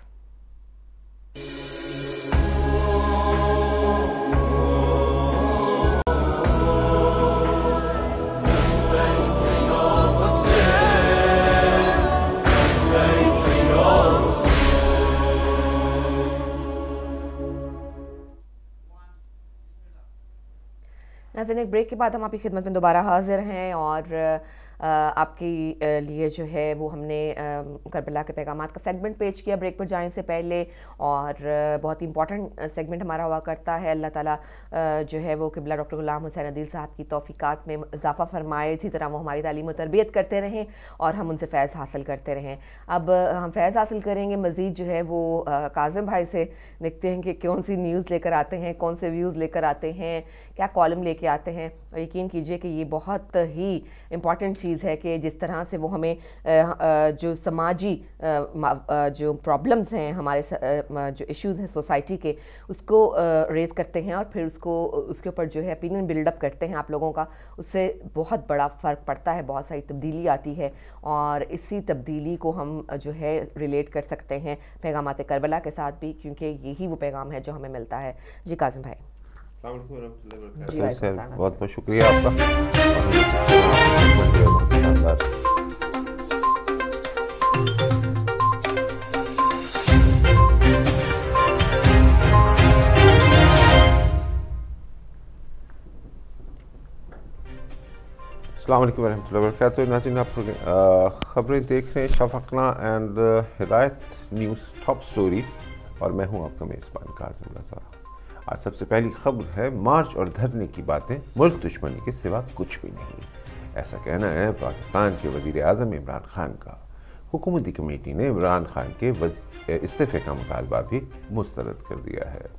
ناظرین، ایک بریک کے بعد ہم آپ کی خدمت میں دوبارہ حاضر ہیں اور آپ کے لیے جو ہے وہ ہم نے کربلا کے پیغامات کا سیگمنٹ پیش کیا بریک پر جانے سے پہلے، اور بہت ہی امپورٹنٹ سیگمنٹ ہمارا ہوا کرتا ہے. اللہ تعالیٰ جو ہے وہ قبلہ ڈاکٹر غلام حسین عدیل صاحب کی توفیقات میں اضافہ فرمائے، اسی طرح وہ ہماری تعلیم و تربیت کرتے رہیں اور ہم ان سے فیض حاصل کرتے رہیں. اب ہم فیض حاصل کریں گے مزید جو ہے وہ کاظم بھائی سے. دیکھتے ہیں کہ کون سی نیوز لے کر آتے ہیں، کون سے ویوز لے کر آتے ہیں، کیا کالم لے کے آتے ہیں. اور یقین کیجئے کہ یہ بہت ہی امپورٹنٹ چیز ہے کہ جس طرح سے وہ ہمیں جو سماجی جو پرابلمز ہیں، ہمارے جو ایشوز ہیں سوسائٹی کے، اس کو ریز کرتے ہیں اور پھر اس کے اوپر جو ہے اپینین بلڈ اپ کرتے ہیں آپ لوگوں کا. اس سے بہت بڑا فرق پڑتا ہے، بہت ساری تبدیلی آتی ہے، اور اسی تبدیلی کو ہم جو ہے ریلیٹ کر سکتے ہیں پیغامات کربلا کے ساتھ بھی، کیونکہ یہی وہ پیغام ہے جو ہمیں ملتا ہے. جی کاظم بھائی. السلام علیکم ورحمۃ اللہ وبرکاتہ. جی وعلیکم السلام. بہت بہت شکریہ آپ کا. السلام علیکم ورحمۃ اللہ وبرکاتہ. ناظرین، آپ خبریں دیکھ رہے ہیں Shafaqna and Hidayat news top stories, اور میں ہوں آپ کا میزبان کاظم رضا. آج سب سے پہلی خبر ہے مارچ اور دھرنے کی باتیں ملک دشمنی کے سوا کچھ بھی نہیں، ایسا کہنا ہے پاکستان کے وزیر اعظم عمران خان کا. حکومتی کمیٹی نے عمران خان کے استعفے کا مطالبہ بھی مسترد کر دیا ہے.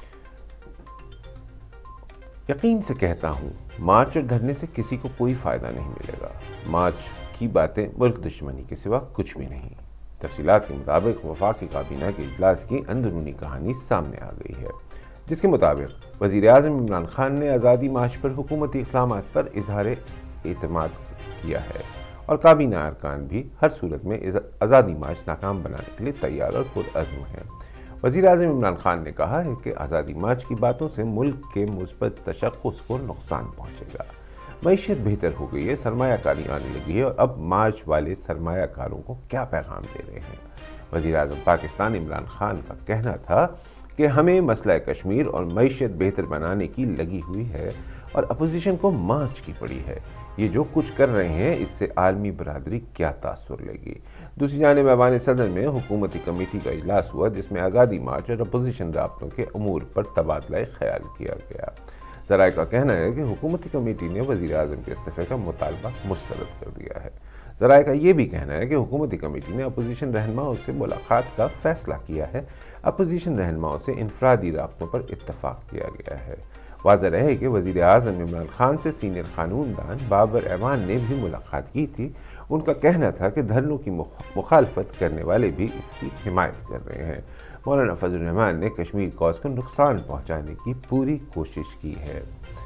یقین سے کہتا ہوں مارچ اور دھرنے سے کسی کو کوئی فائدہ نہیں ملے گا. مارچ کی باتیں ملک دشمنی کے سوا کچھ بھی نہیں. تفصیلات کے مطابق وفاقی کابینہ کے اجلاس کی اندرونی کہانی سامنے آ گئی ہے، جس کے مطابق وزیر اعظم عمران خان نے آزادی مارچ پر حکومتی اقدامات پر اظہار اعتماد کیا ہے، اور کابینہ ارکان بھی ہر صورت میں آزادی مارچ ناکام بنانے کے لیے تیار اور پرعزم ہیں. وزیر اعظم عمران خان نے کہا ہے کہ آزادی مارچ کی باتوں سے ملک کے مثبت تشخص کو نقصان پہنچے گا. معیشت بہتر ہو گئی ہے، سرمایہ کاری آنے لگی ہے، اور اب مارچ والے سرمایہ کاروں کو کیا پیغام دے رہے ہیں. وزیر اعظم پاکستان عمران خان کا کہنا تھا کہ ہمیں مسئلہ کشمیر اور معیشت بہتر بنانے کی لگی ہوئی ہے، اور اپوزیشن کو مارچ کی پڑی ہے. یہ جو کچھ کر رہے ہیں اس سے عالمی برادری کیا تاثر لے گی. دوسری جانب ایوان صدر میں حکومتی کمیٹی کا اجلاس ہوا، جس میں آزادی مارچ اور اپوزیشن رابطوں کے امور پر تبادلہ خیال کیا گیا. ذرائع کا کہنا ہے کہ حکومتی کمیٹی نے وزیر اعظم کے استعفے کا مطالبہ مسترد کر دیا ہے. ذرائع کا یہ بھی کہنا ہے کہ حکومتی کمیٹی نے اپوزیشن رہنماؤں سے ملاقات کا فیصلہ کیا ہے. اپوزیشن رہنماؤں سے انفرادی رابطوں پر اتفاق کیا گیا ہے. واضح رہے کہ وزیر اعظم عمران خان سے سینئر قانون دان بابر ایوان نے بھی ملاقات کی تھی. ان کا کہنا تھا کہ دھرنوں کی مخالفت کرنے والے بھی اس کی حمایت کر رہے ہیں. مولانا فضل الرحمان نے کشمیر کاز کو نقصان پہنچانے کی پوری کوشش کی ہے.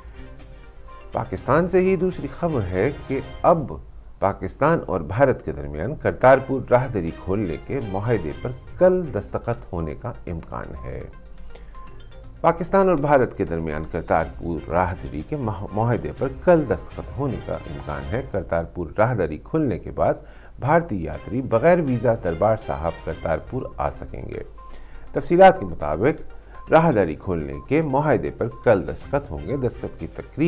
پاکستان سے ہی دوسری خبر ہے کہ اب پاکستان اور بھارت کے درمیان کرتارپور راہداری کھولنے کے معاہدے پر کل دستخط ہونے کا امکان ہے. پاکستان اور بھارت کے درمیان کرتارپور راہداری کے معاہدے پر کل دستخط ہونے کا امکان ہے. کرتارپور راہداری کھلنے کے بعد بھارتی یاتری بغیر ویزا دربار صاحب کرتارپور آ سکیں گے. تفصیلات کے مطابق راہداری کھولنے کے معاہدے پر کل دستخط ہوں گے. دستخط کی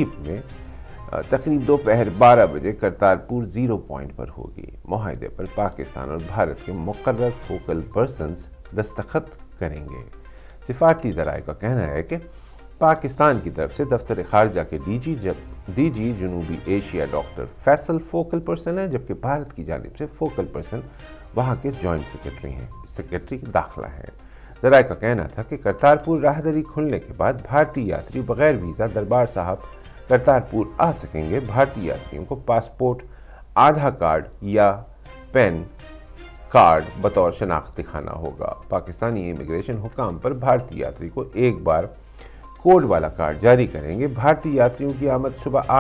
تقریب دوپہر 12 بجے کرتارپور زیرو پوائنٹ پر ہوگی. معاہدے پر پاکستان اور بھارت کے مقرر فوکل پرسنز دستخط کریں گے. سفارتی ذرائع کا کہنا ہے کہ پاکستان کی طرف سے دفتر خارجہ کے ڈی جی جنوبی ایشیا ڈاکٹر فیصل فوکل پرسن ہے، جبکہ بھارت کی جانب سے فوکل پرسن وہاں کے جوائنٹ سیکرٹری داخلہ ہیں۔ ذرائع کا کہنا تھا کہ کرتارپور راہداری کھلنے کے بعد بھارتی یاتری بغیر ویزا دربار صاحب کرتارپور آ سکیں گے۔ بھارتی یاتریوں کو پاسپورٹ، آدھار کارڈ یا پین کارڈ بطور شناخت دکھانا ہوگا۔ پاکستانی امیگریشن حکام پر بھارتی یاتری کو ایک بار کوڈ والا کارڈ جاری کریں گے۔ بھارتی یاتریوں کی آمد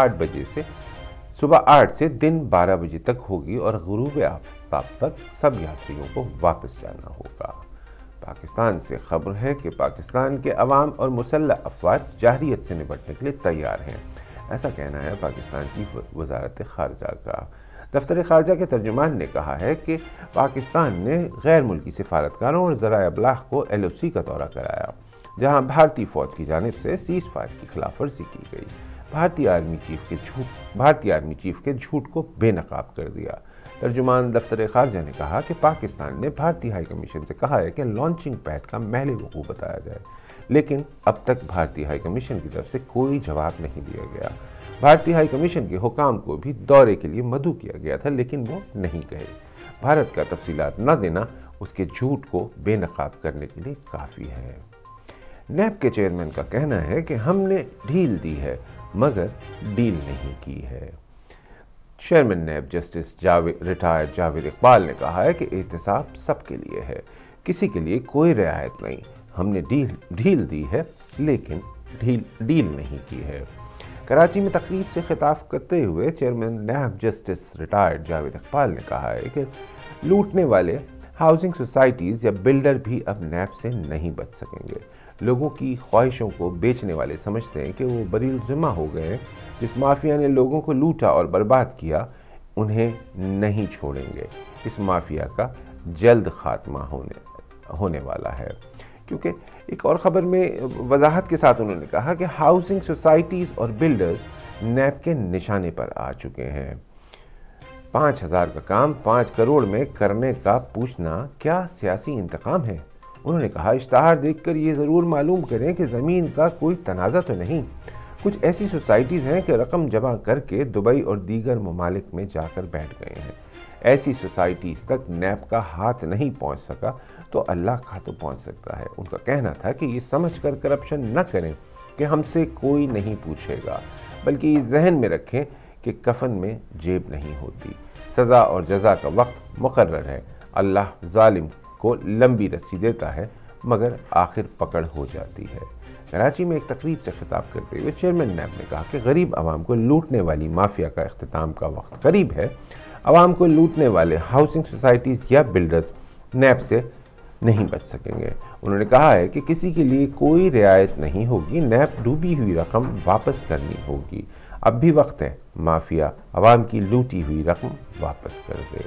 صبح 8 سے دن 12 بجے تک ہوگی اور غروب آفتاب تک سب یاتریوں کو واپس جانا ہوگا۔ پاکستان سے خبر ہے کہ پاکستان کے عوام اور مسلح افواج جارحیت سے نمٹنے کے لیے تیار ہیں، ایسا کہنا ہے پاکستان کی وزارت خارجہ کا۔ دفتر خارجہ کے ترجمان نے کہا ہے کہ پاکستان نے غیر ملکی سفارتکاروں اور ذرائع ابلاغ کو LOC کا دورہ کرایا، جہاں بھارتی فوج کی جانب سے سیز فائر کی خلاف ورزی کی گئی۔ بھارتی آرمی چیف کے جھوٹ کو بے نقاب کر دیا۔ ترجمان دفتر خارجہ نے کہا کہ پاکستان نے بھارتی ہائی کمیشن سے کہا ہے کہ لانچنگ پیڈ کا محل وقوع بتایا جائے، لیکن اب تک بھارتی ہائی کمیشن کی طرف سے کوئی جواب نہیں دیا گیا۔ بھارتی ہائی کمیشن کے حکام کو بھی دورے کے لیے مدعو کیا گیا تھا، لیکن وہ نہیں گئے۔ بھارت کا تفصیلات نہ دینا اس کے جھوٹ کو بے نقاب کرنے کے لیے کافی ہے۔ نیب کے چیئرمین کا کہنا ہے کہ ہم نے ڈھیل دی ہے مگر ڈیل نہیں کی ہے۔ Chairman NAB justice retired Javed Iqbal نے کہا ہے کہ احتساب سب کے لیے ہے، کسی کے لیے کوئی رعایت نہیں۔ ہم نے ڈھیل دی ہے لیکن ڈیل نہیں کی ہے۔ کراچی میں تقریب سے خطاب کرتے ہوئے chairman NAB justice retired Javed Iqbal نے کہا ہے کہ لوٹنے والے ہاؤسنگ سوسائٹیز یا بلڈر بھی اب نیب سے نہیں بچ سکیں گے۔ لوگوں کی خواہشوں کو بیچنے والے سمجھتے ہیں کہ وہ بری الذمہ ہو گئے ہیں۔ جس مافیا نے لوگوں کو لوٹا اور برباد کیا انہیں نہیں چھوڑیں گے۔ اس مافیا کا جلد خاتمہ ہونے والا ہے۔ کیونکہ ایک اور خبر میں وضاحت کے ساتھ انہوں نے کہا کہ ہاؤسنگ سوسائٹیز اور بلڈرز نیب کے نشانے پر آ چکے ہیں۔ 5000 کا کام 5 کروڑ میں کرنے کا پوچھنا کیا سیاسی انتقام ہے؟ انہوں نے کہا اشتہار دیکھ کر یہ ضرور معلوم کریں کہ زمین کا کوئی تنازع تو نہیں۔ کچھ ایسی سوسائٹیز ہیں کہ رقم جمع کر کے دبئی اور دیگر ممالک میں جا کر بیٹھ گئے ہیں۔ ایسی سوسائٹیز تک نیب کا ہاتھ نہیں پہنچ سکا تو اللہ کا تو پہنچ سکتا ہے۔ ان کا کہنا تھا کہ یہ سمجھ کر کرپشن نہ کریں کہ ہم سے کوئی نہیں پوچھے گا، بلکہ یہ ذہن میں رکھیں کہ کفن میں جیب نہیں ہوتی۔ سزا اور جزا کا وقت مقرر ہے۔ اللہ ظالم کو لمبی رسی دیتا ہے مگر آخر پکڑ ہو جاتی ہے۔ کراچی میں ایک تقریب سے خطاب کرتے ہوئے چیئرمین نیب نے کہا کہ غریب عوام کو لوٹنے والی مافیا کا اختتام کا وقت قریب ہے۔ عوام کو لوٹنے والے ہاؤسنگ سوسائٹیز یا بلڈرز نیب سے نہیں بچ سکیں گے۔ انہوں نے کہا ہے کہ کسی کے لیے کوئی رعایت نہیں ہوگی، نیب ڈوبی ہوئی رقم واپس کرنی ہوگی۔ اب بھی وقت ہے، مافیا عوام کی لوٹی ہوئی رقم واپس کر دے۔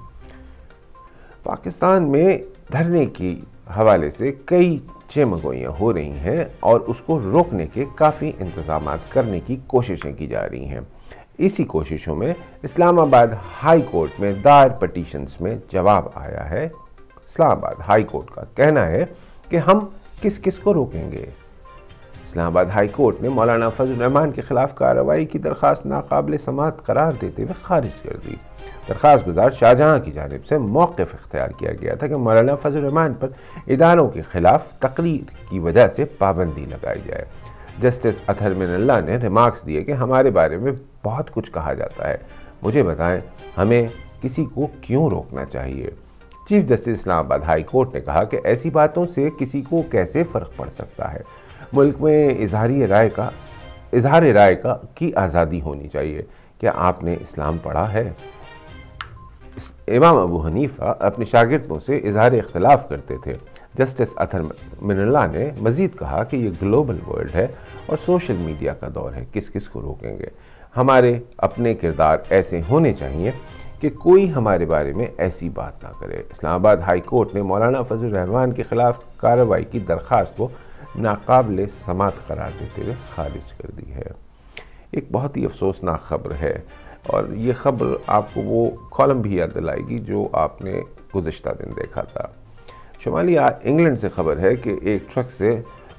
پاکستان میں دھرنے کے حوالے سے کئی چیمگوئیاں ہو رہی ہیں اور اس کو روکنے کے کافی انتظامات کرنے کی کوششیں کی جا رہی ہیں۔ اسی کوششوں میں اسلام آباد ہائی کورٹ میں دائر پٹیشنز میں جواب آیا ہے۔ اسلام آباد ہائی کورٹ کا کہنا ہے کہ ہم کس کو روکیں گے۔ اسلام آباد ہائی کورٹ نے مولانا فضل الرحمان کے خلاف کارروائی کی درخواست ناقابل سماعت قرار دیتے ہوئے خارج کر دی۔ درخواست گزار شاہجہاں کی جانب سے موقف اختیار کیا گیا تھا کہ مولانا فضل الرحمان پر اداروں کے خلاف تقریر کی وجہ سے پابندی لگائی جائے۔ جسٹس اطہر من اللہ نے ریمارکس دیے کہ ہمارے بارے میں بہت کچھ کہا جاتا ہے، مجھے بتائیں ہمیں کسی کو کیوں روکنا چاہیے۔ چیف جسٹس اسلام آباد ہائی کورٹ نے کہا کہ ایسی باتوں سے کسی کو کیسے فرق پڑ سکتا ہے۔ ملک میں اظہار رائے کی آزادی ہونی چاہیے۔ کیا آپ نے اسلام پڑھا ہے؟ امام ابو حنیفہ اپنے شاگردوں سے اظہار اختلاف کرتے تھے۔ جسٹس اطہر من اللہ نے مزید کہا کہ یہ گلوبل ورلڈ ہے اور سوشل میڈیا کا دور ہے، کس کو روکیں گے۔ ہمارے اپنے کردار ایسے ہونے چاہیے کہ کوئی ہمارے بارے میں ایسی بات نہ کرے۔ اسلام آباد ہائی کورٹ نے مولانا فضل الرحمان کے خلاف کارروائی کی درخواست کو ناقابل سماعت قرار دیتے ہوئے خارج کر دی ہے۔ ایک بہت ہی افسوسناک خبر ہے اور یہ خبر آپ کو وہ کالم بھی یاد دلائے گی جو آپ نے گزشتہ دن دیکھا تھا۔ شمالی انگلینڈ سے خبر ہے کہ ایک ٹرک سے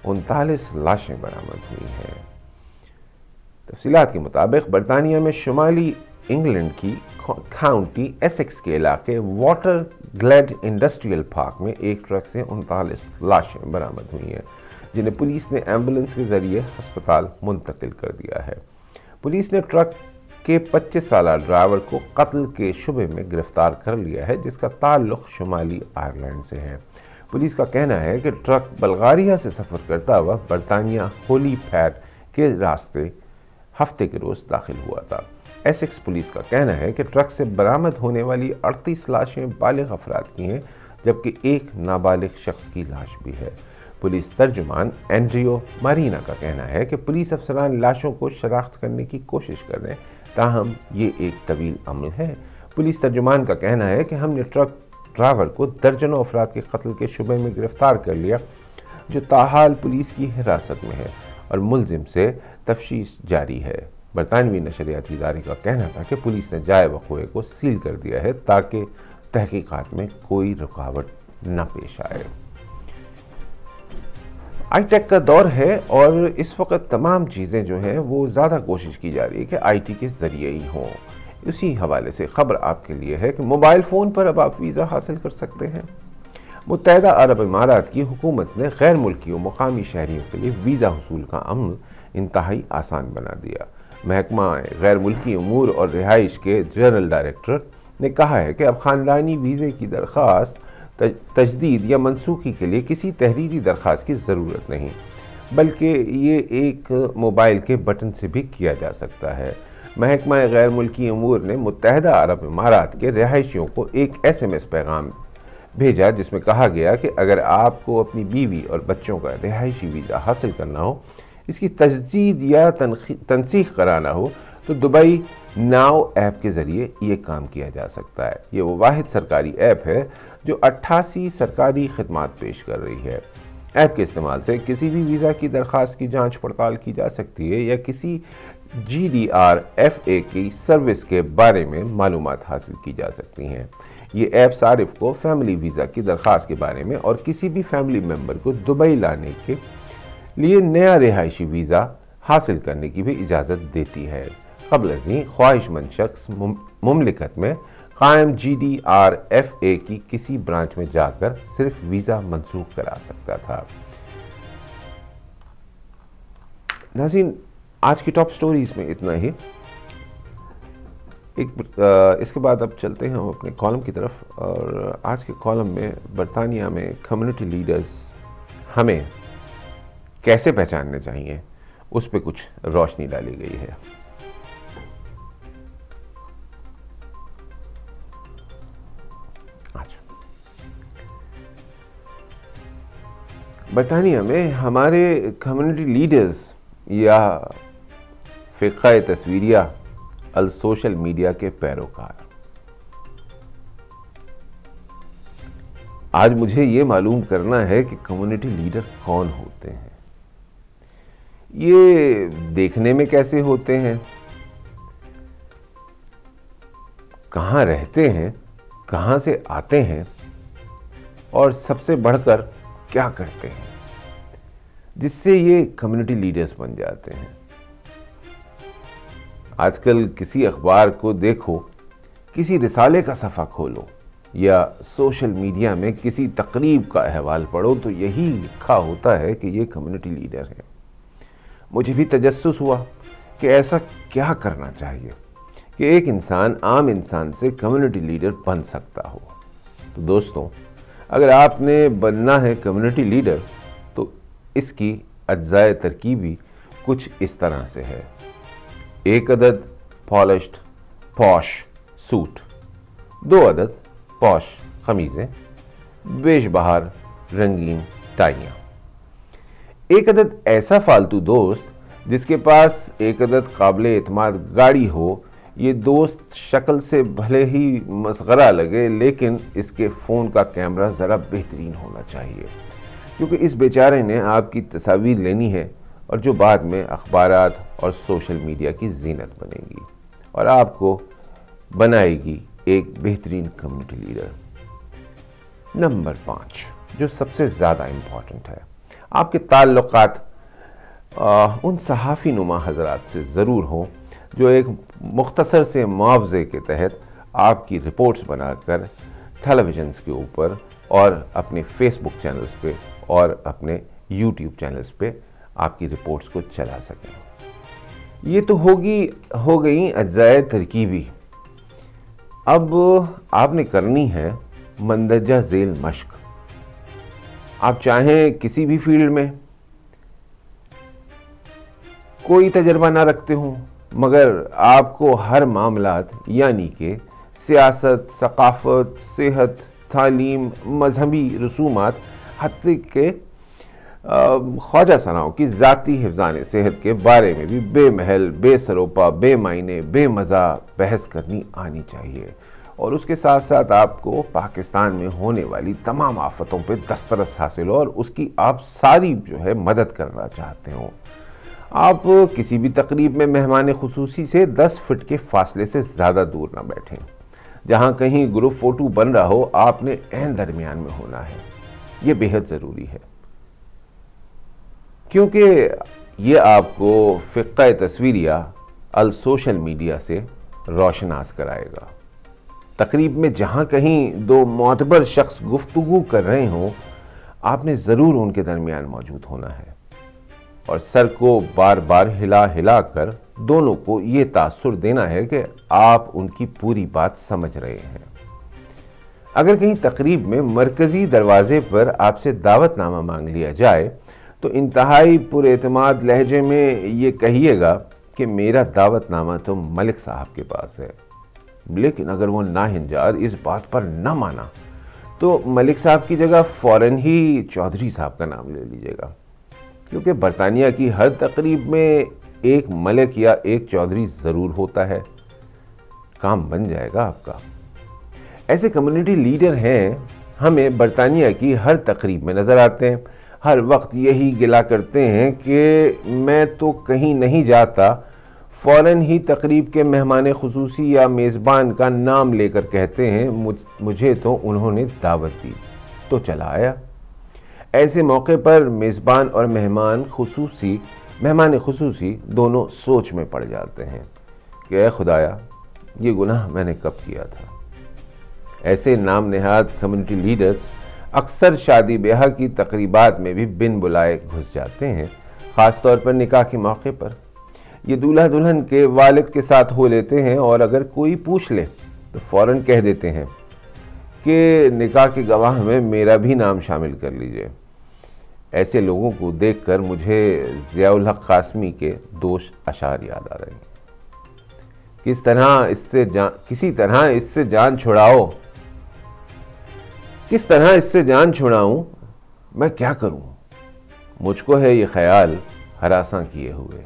39 لاشیں برآمد ہوئی ہیں۔ تفصیلات کے مطابق برطانیہ میں شمالی انگلینڈ کی کاؤنٹی ایسیکس کے علاقے واٹر گلیڈ انڈسٹریل پارک میں ایک ٹرک سے 39 لاشیں برآمد ہوئی ہیں، جنہیں پولیس نے ایمبولنس کے ذریعے ہسپتال منتقل کر دیا ہے۔ پولیس نے ٹرک کے 25 سالہ ڈرائیور کو قتل کے شبے میں گرفتار کر لیا ہے، جس کا تعلق شمالی آئرلینڈ سے ہے۔ پولیس کا کہنا ہے کہ ٹرک بلغاریہ سے سفر کرتا ہوا برطانیہ ہولی فیڈ کے راستے ہفتے کے روز داخل ہوا تھا۔ ایسیکس پولیس کا کہنا ہے کہ ٹرک سے برآمد ہونے والی 38 لاشیں بالغ افراد کی ہیں، جبکہ ایک نابالغ شخص کی لاش بھی ہے۔ پولیس ترجمان اینڈریو مارینا کا کہنا ہے کہ پولیس افسران لاشوں کو شناخت کرنے کی کوشش کر رہے ہیں، تاہم یہ ایک طویل عمل ہے۔ پولیس ترجمان کا کہنا ہے کہ ہم نے ٹرک ڈرائیور کو درجنوں افراد کے قتل کے شبے میں گرفتار کر لیا، جو تاحال پولیس کی حراست میں ہے، اور ملزم سے تفتیش جاری ہے۔ برطانوی نشریاتی ادارے کا کہنا تھا کہ پولیس نے جائے وقوعے کو سیل کر دیا ہے تاکہ تحقیقات میں کوئی رکاوٹ نہ پیش آئے۔ آئی ٹیک کا دور ہے اور اس وقت تمام چیزیں جو ہیں وہ زیادہ کوشش کی جا رہی ہے کہ آئی ٹی کے ذریعے ہی ہوں۔ اسی حوالے سے خبر آپ کے لیے ہے کہ موبائل فون پر اب آپ ویزا حاصل کر سکتے ہیں۔ متحدہ عرب امارات کی حکومت نے غیر ملکی و مقامی شہریوں کے لیے ویزا حصول کا عمل انتہائی آسان بنا دیا۔ محکمہ غیر ملکی امور اور رہائش کے جنرل ڈائریکٹر نے کہا ہے کہ اب خاندانی ویزے کی درخواست تجدید یا منسوخی کے لیے کسی تحریری درخواست کی ضرورت نہیں، بلکہ یہ ایک موبائل کے بٹن سے بھی کیا جا سکتا ہے۔ محکمہ غیر ملکی امور نے متحدہ عرب امارات کے رہائشیوں کو ایک SMS پیغام بھیجا جس میں کہا گیا کہ اگر آپ کو اپنی بیوی اور بچوں کا رہائشی ویزا حاصل کرنا ہو، اس کی تجدید یا تنسیخ کرانا ہو، تو دبئی ناؤ ایپ کے ذریعے یہ کام کیا جا سکتا ہے۔ یہ وہ واحد سرکاری ایپ ہے جو 88 سرکاری خدمات پیش کر رہی ہے۔ ایپ کے استعمال سے کسی بھی ویزا کی درخواست کی جانچ پڑتال کی جا سکتی ہے یا کسی GDRFA کی سروس کے بارے میں معلومات حاصل کی جا سکتی ہیں۔ یہ ایپ صارف کو فیملی ویزا کی درخواست کے بارے میں اور کسی بھی فیملی ممبر کو دبئی لانے کے لیے نیا رہائشی ویزا حاصل کرنے کی بھی اجازت دیتی ہے۔ قبل ازیں خواہش مند شخص مملکت میں قائم GDRFA کی کسی برانچ میں جا کر صرف ویزا منسوخ کرا سکتا تھا۔ ناظرین، آج کی ٹاپ سٹوریز میں اتنا ہی۔ اس کے بعد اب چلتے ہیں ہم اپنے کالم کی طرف، اور آج کے کالم میں برطانیہ میں کمیونٹی لیڈرز ہمیں کیسے پہچاننے چاہیے اس پہ کچھ روشنی ڈالی گئی ہے۔ برطانیہ میں ہمارے کمیونٹی لیڈرز یا فقہ تصویریہ السوشل میڈیا کے پیروکار آج مجھے یہ معلوم کرنا ہے کہ کمیونٹی لیڈر کون ہوتے ہیں، یہ دیکھنے میں کیسے ہوتے ہیں، کہاں رہتے ہیں، کہاں سے آتے ہیں، اور سب سے بڑھ کر کیا کرتے ہیں جس سے یہ کمیونٹی لیڈرز بن جاتے ہیں۔ آج کل کسی اخبار کو دیکھو، کسی رسالے کا صفحہ کھولو یا سوشل میڈیا میں کسی تقریب کا احوال پڑھو تو یہی لکھا ہوتا ہے کہ یہ کمیونٹی لیڈر ہے۔ مجھے بھی تجسس ہوا کہ ایسا کیا کرنا چاہیے کہ ایک انسان عام انسان سے کمیونٹی لیڈر بن سکتا ہو۔ تو دوستوں، اگر آپ نے بننا ہے کمیونٹی لیڈر تو اس کی اجزائے ترکیبی کچھ اس طرح سے ہے: 1 عدد پالشڈ پوش سوٹ، 2 عدد پوش قمیضیں، بیش بہار رنگین ٹائیاں، 1 عدد ایسا فالتو دوست جس کے پاس 1 عدد قابل اعتماد گاڑی ہو۔ یہ دوست شکل سے بھلے ہی مسخرہ لگے لیکن اس کے فون کا کیمرہ ذرا بہترین ہونا چاہیے، کیونکہ اس بیچارے نے آپ کی تصاویر لینی ہے اور جو بعد میں اخبارات اور سوشل میڈیا کی زینت بنے گی اور آپ کو بنائے گی ایک بہترین کمیونٹی لیڈر۔ نمبر 5 جو سب سے زیادہ امپورٹنٹ ہے، آپ کے تعلقات ان صحافی نما حضرات سے ضرور ہوں جو ایک مختصر سے معاوضے کے تحت آپ کی رپورٹس بنا کر ٹیلی ویژنز کے اوپر اور اپنے فیس بک چینلز پہ اور اپنے یوٹیوب چینلز پہ آپ کی رپورٹس کو چلا سکیں. یہ تو ہو گئی اجزائے ترکیبی. اب آپ نے کرنی ہے مندرجہ ذیل مشق. آپ چاہیں کسی بھی فیلڈ میں کوئی تجربہ نہ رکھتے ہوں مگر آپ کو ہر معاملات یعنی کہ سیاست، ثقافت، صحت، تعلیم، مذہبی رسومات، حتیٰ کہ خواجہ سراؤں کی ذاتی حفظان صحت کے بارے میں بھی بے محل، بے سروپا، بے معنی، بے مزہ بحث کرنی آنی چاہیے. اور اس کے ساتھ ساتھ آپ کو پاکستان میں ہونے والی تمام آفتوں پہ دسترس حاصل ہو اور اس کی آپ ساری جو ہے مدد کرنا چاہتے ہوں. آپ کسی بھی تقریب میں مہمان خصوصی سے 10 فٹ کے فاصلے سے زیادہ دور نہ بیٹھیں. جہاں کہیں گروپ فوٹو بن رہا ہو آپ نے عین درمیان میں ہونا ہے. یہ بے حد ضروری ہے کیونکہ یہ آپ کو فقہ تصویریہ السوشل میڈیا سے روشناس کرائے گا. تقریب میں جہاں کہیں دو معتبر شخص گفتگو کر رہے ہوں آپ نے ضرور ان کے درمیان موجود ہونا ہے اور سر کو بار بار ہلا کر دونوں کو یہ تاثر دینا ہے کہ آپ ان کی پوری بات سمجھ رہے ہیں. اگر کہیں تقریب میں مرکزی دروازے پر آپ سے دعوت نامہ مانگ لیا جائے تو انتہائی پر اعتماد لہجے میں یہ کہیے گا کہ میرا دعوت نامہ تو ملک صاحب کے پاس ہے. لیکن اگر وہ ناہنجار اس بات پر نہ مانا تو ملک صاحب کی جگہ فوراً ہی چودھری صاحب کا نام لے لیجیے گا کیونکہ برطانیہ کی ہر تقریب میں ایک ملک یا ایک چودھری ضرور ہوتا ہے. کام بن جائے گا آپ کا. ایسے کمیونٹی لیڈر ہیں ہمیں برطانیہ کی ہر تقریب میں نظر آتے ہیں. ہر وقت یہی گلہ کرتے ہیں کہ میں تو کہیں نہیں جاتا، فوراً ہی تقریب کے مہمان خصوصی یا میزبان کا نام لے کر کہتے ہیں مجھے تو انہوں نے دعوت دی تو چلا آیا. ایسے موقع پر میزبان اور مہمان خصوصی دونوں سوچ میں پڑ جاتے ہیں کہ اے خدایا یہ گناہ میں نے کب کیا تھا. ایسے نام نہاد کمیونٹی لیڈرز اکثر شادی بیاہ کی تقریبات میں بھی بن بلائے گھس جاتے ہیں، خاص طور پر نکاح کے موقع پر. یہ دولہا دلہن کے والد کے ساتھ ہو لیتے ہیں اور اگر کوئی پوچھ لے تو فوراً کہہ دیتے ہیں کہ نکاح کے گواہ میں میرا بھی نام شامل کر لیجئے. ایسے لوگوں کو دیکھ کر مجھے ضیاء الحق قاسمی کے دوش اشعار یاد آ رہے ہیں. کسی طرح اس سے جان چھڑاؤ، کس طرح اس سے جان چھڑاؤں، میں کیا کروں، مجھ کو ہے یہ خیال ہراساں کیے ہوئے.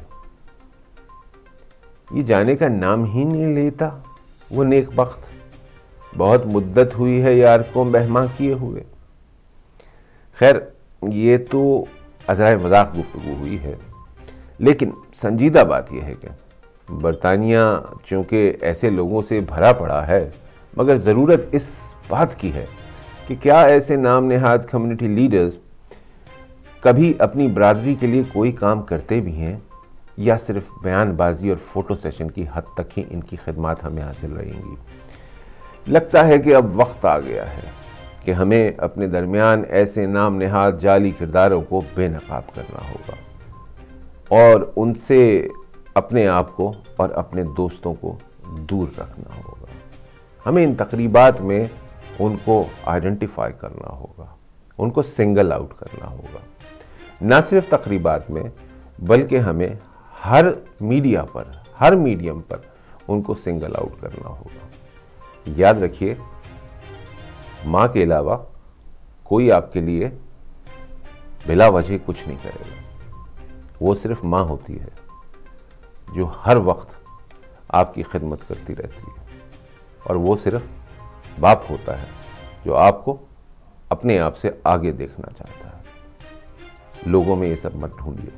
یہ جانے کا نام ہی نہیں لیتا وہ نیک بخت، بہت مدت ہوئی ہے یار کو بہما کیے ہوئے. خیر یہ تو عذرائے مذاق گفتگو ہوئی ہے، لیکن سنجیدہ بات یہ ہے کہ برطانیہ چونکہ ایسے لوگوں سے بھرا پڑا ہے مگر ضرورت اس بات کی ہے کہ کیا ایسے نام نہاد کمیونٹی لیڈرز کبھی اپنی برادری کے لیے کوئی کام کرتے بھی ہیں یا صرف بیان بازی اور فوٹو سیشن کی حد تک ہی ان کی خدمات ہمیں حاصل رہیں گی. لگتا ہے کہ اب وقت آ گیا ہے کہ ہمیں اپنے درمیان ایسے نام نہاد جعلی کرداروں کو بے نقاب کرنا ہوگا اور ان سے اپنے آپ کو اور اپنے دوستوں کو دور رکھنا ہوگا. ہمیں ان تقریبات میں ان کو آئیڈینٹیفائی کرنا ہوگا، ان کو سنگل آؤٹ کرنا ہوگا. نہ صرف تقریبات میں بلکہ ہمیں ہر میڈیا پر، ہر میڈیم پر ان کو سنگل آؤٹ کرنا ہوگا. یاد رکھیے ماں کے علاوہ کوئی آپ کے لیے بلا وجہ کچھ نہیں کرے گا. وہ صرف ماں ہوتی ہے جو ہر وقت آپ کی خدمت کرتی رہتی ہے اور وہ صرف باپ ہوتا ہے جو آپ کو اپنے آپ سے آگے دیکھنا چاہتا ہے. لوگوں میں یہ سب مت ڈھونڈیے،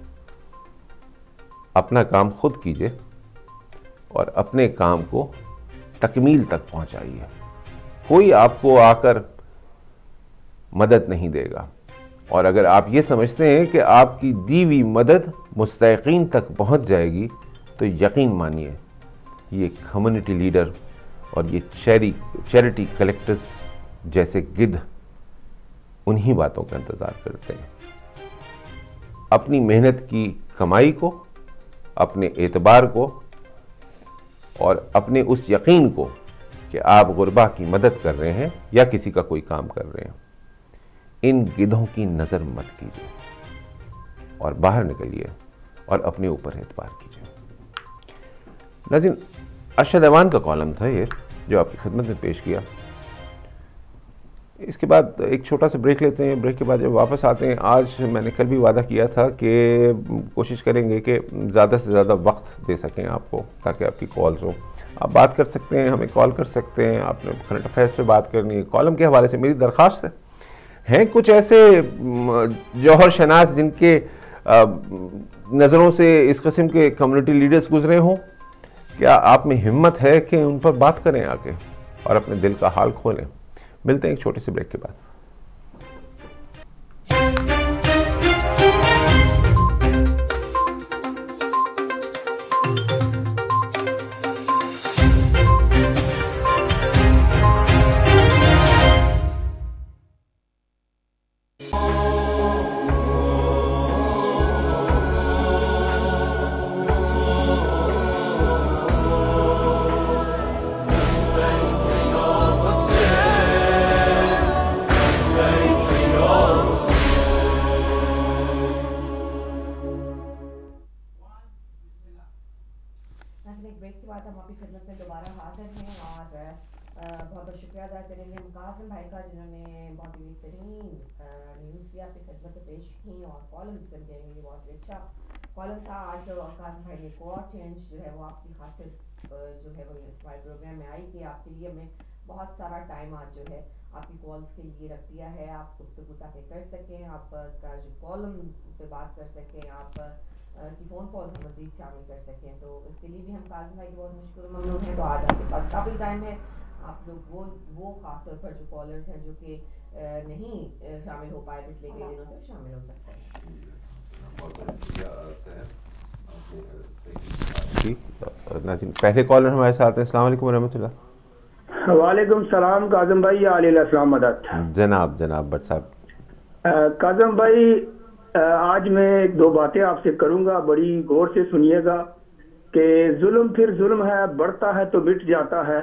اپنا کام خود کیجئے اور اپنے کام کو تکمیل تک پہنچائیے. کوئی آپ کو آ کر مدد نہیں دے گا، اور اگر آپ یہ سمجھتے ہیں کہ آپ کی دی ہوئی مدد مستحقین تک پہنچ جائے گی تو یقین مانیے یہ کمیونٹی لیڈر اور یہ چیریٹی کلیکٹرز جیسے گدھ انہی باتوں کا انتظار کرتے ہیں. اپنی محنت کی کمائی کو، اپنے اعتبار کو اور اپنے اس یقین کو کہ آپ غربا کی مدد کر رہے ہیں یا کسی کا کوئی کام کر رہے ہیں، ان گدھوں کی نظر مت کیجیے اور باہر نکلیے اور اپنے اوپر اعتبار کیجیے. ناظرین، ارشد ایوان کا کالم تھا یہ جو آپ کی خدمت میں پیش کیا. اس کے بعد ایک چھوٹا سا بریک لیتے ہیں. بریک کے بعد جب واپس آتے ہیں، آج میں نے کل بھی وعدہ کیا تھا کہ کوشش کریں گے کہ زیادہ سے زیادہ وقت دے سکیں آپ کو تاکہ آپ کی کالز ہوں. آپ بات کر سکتے ہیں، ہمیں کال کر سکتے ہیں. آپ نے کرنٹ افیئرس پہ بات کرنی ہے، کالم کے حوالے سے میری درخواست ہے. ہیں کچھ ایسے جوہر شناس جن کے نظروں سے اس قسم کے کمیونٹی لیڈرز گزرے ہوں؟ کیا آپ میں ہمت ہے کہ ان پر بات کریں آ کے اور اپنے دل کا حال کھولیں؟ ملتے ہیں ایک چھوٹے سے بریک کے بعد. بریک کے بعد ہم آپ کی خدمت میں دوبارہ حاضر ہیں اور بہت بہت شکریہ ادا کریں گے قاسم بھائی کا جنہوں نے بہت ہی بہترین نیوز بھی آپ کی خدمت میں پیش کی اور کالم بھی کہیں گے بہت ہی اچھا کالم تھا. آج قاسم بھائی نے ایک اور چینج جو ہے وہ آپ کی خاطر جو ہے وہ ہمارے پروگرام میں آئی کہ آپ کے لیے میں بہت سارا ٹائم آج جو ہے آپ کی کالز کے لیے رکھ دیا ہے. آپ گفتگو تاکہ کر سکیں، آپ کا جو کالم پہ بات کر سکیں، آپ کی فون کال ہم مزید شامل کر سکیں. تو اس کے لیے بھی ہم قاسم بھائی کے بہت مشکل ممنون ہیں. تو آج آپ کے پاس کافی ٹائم ہے. آپ لوگ وہ خاص طور پر جو کالرز ہیں جو کہ نہیں شامل ہو پائے پچھلے کئی دنوں سے، شامل ہو سکتے ہیں. پہلے کالر ہمارے ساتھ ہیں. السلام علیکم ورحمۃ اللہ. وعلیکم السلام قاسم بھائی، علیہ السلام مدد. جناب بٹ صاحب. قاسم بھائی، آج میں ایک دو باتیں آپ سے کروں گا، بڑی غور سے سنیے گا کہ ظلم پھر ظلم ہے، بڑھتا ہے تو مٹ جاتا ہے.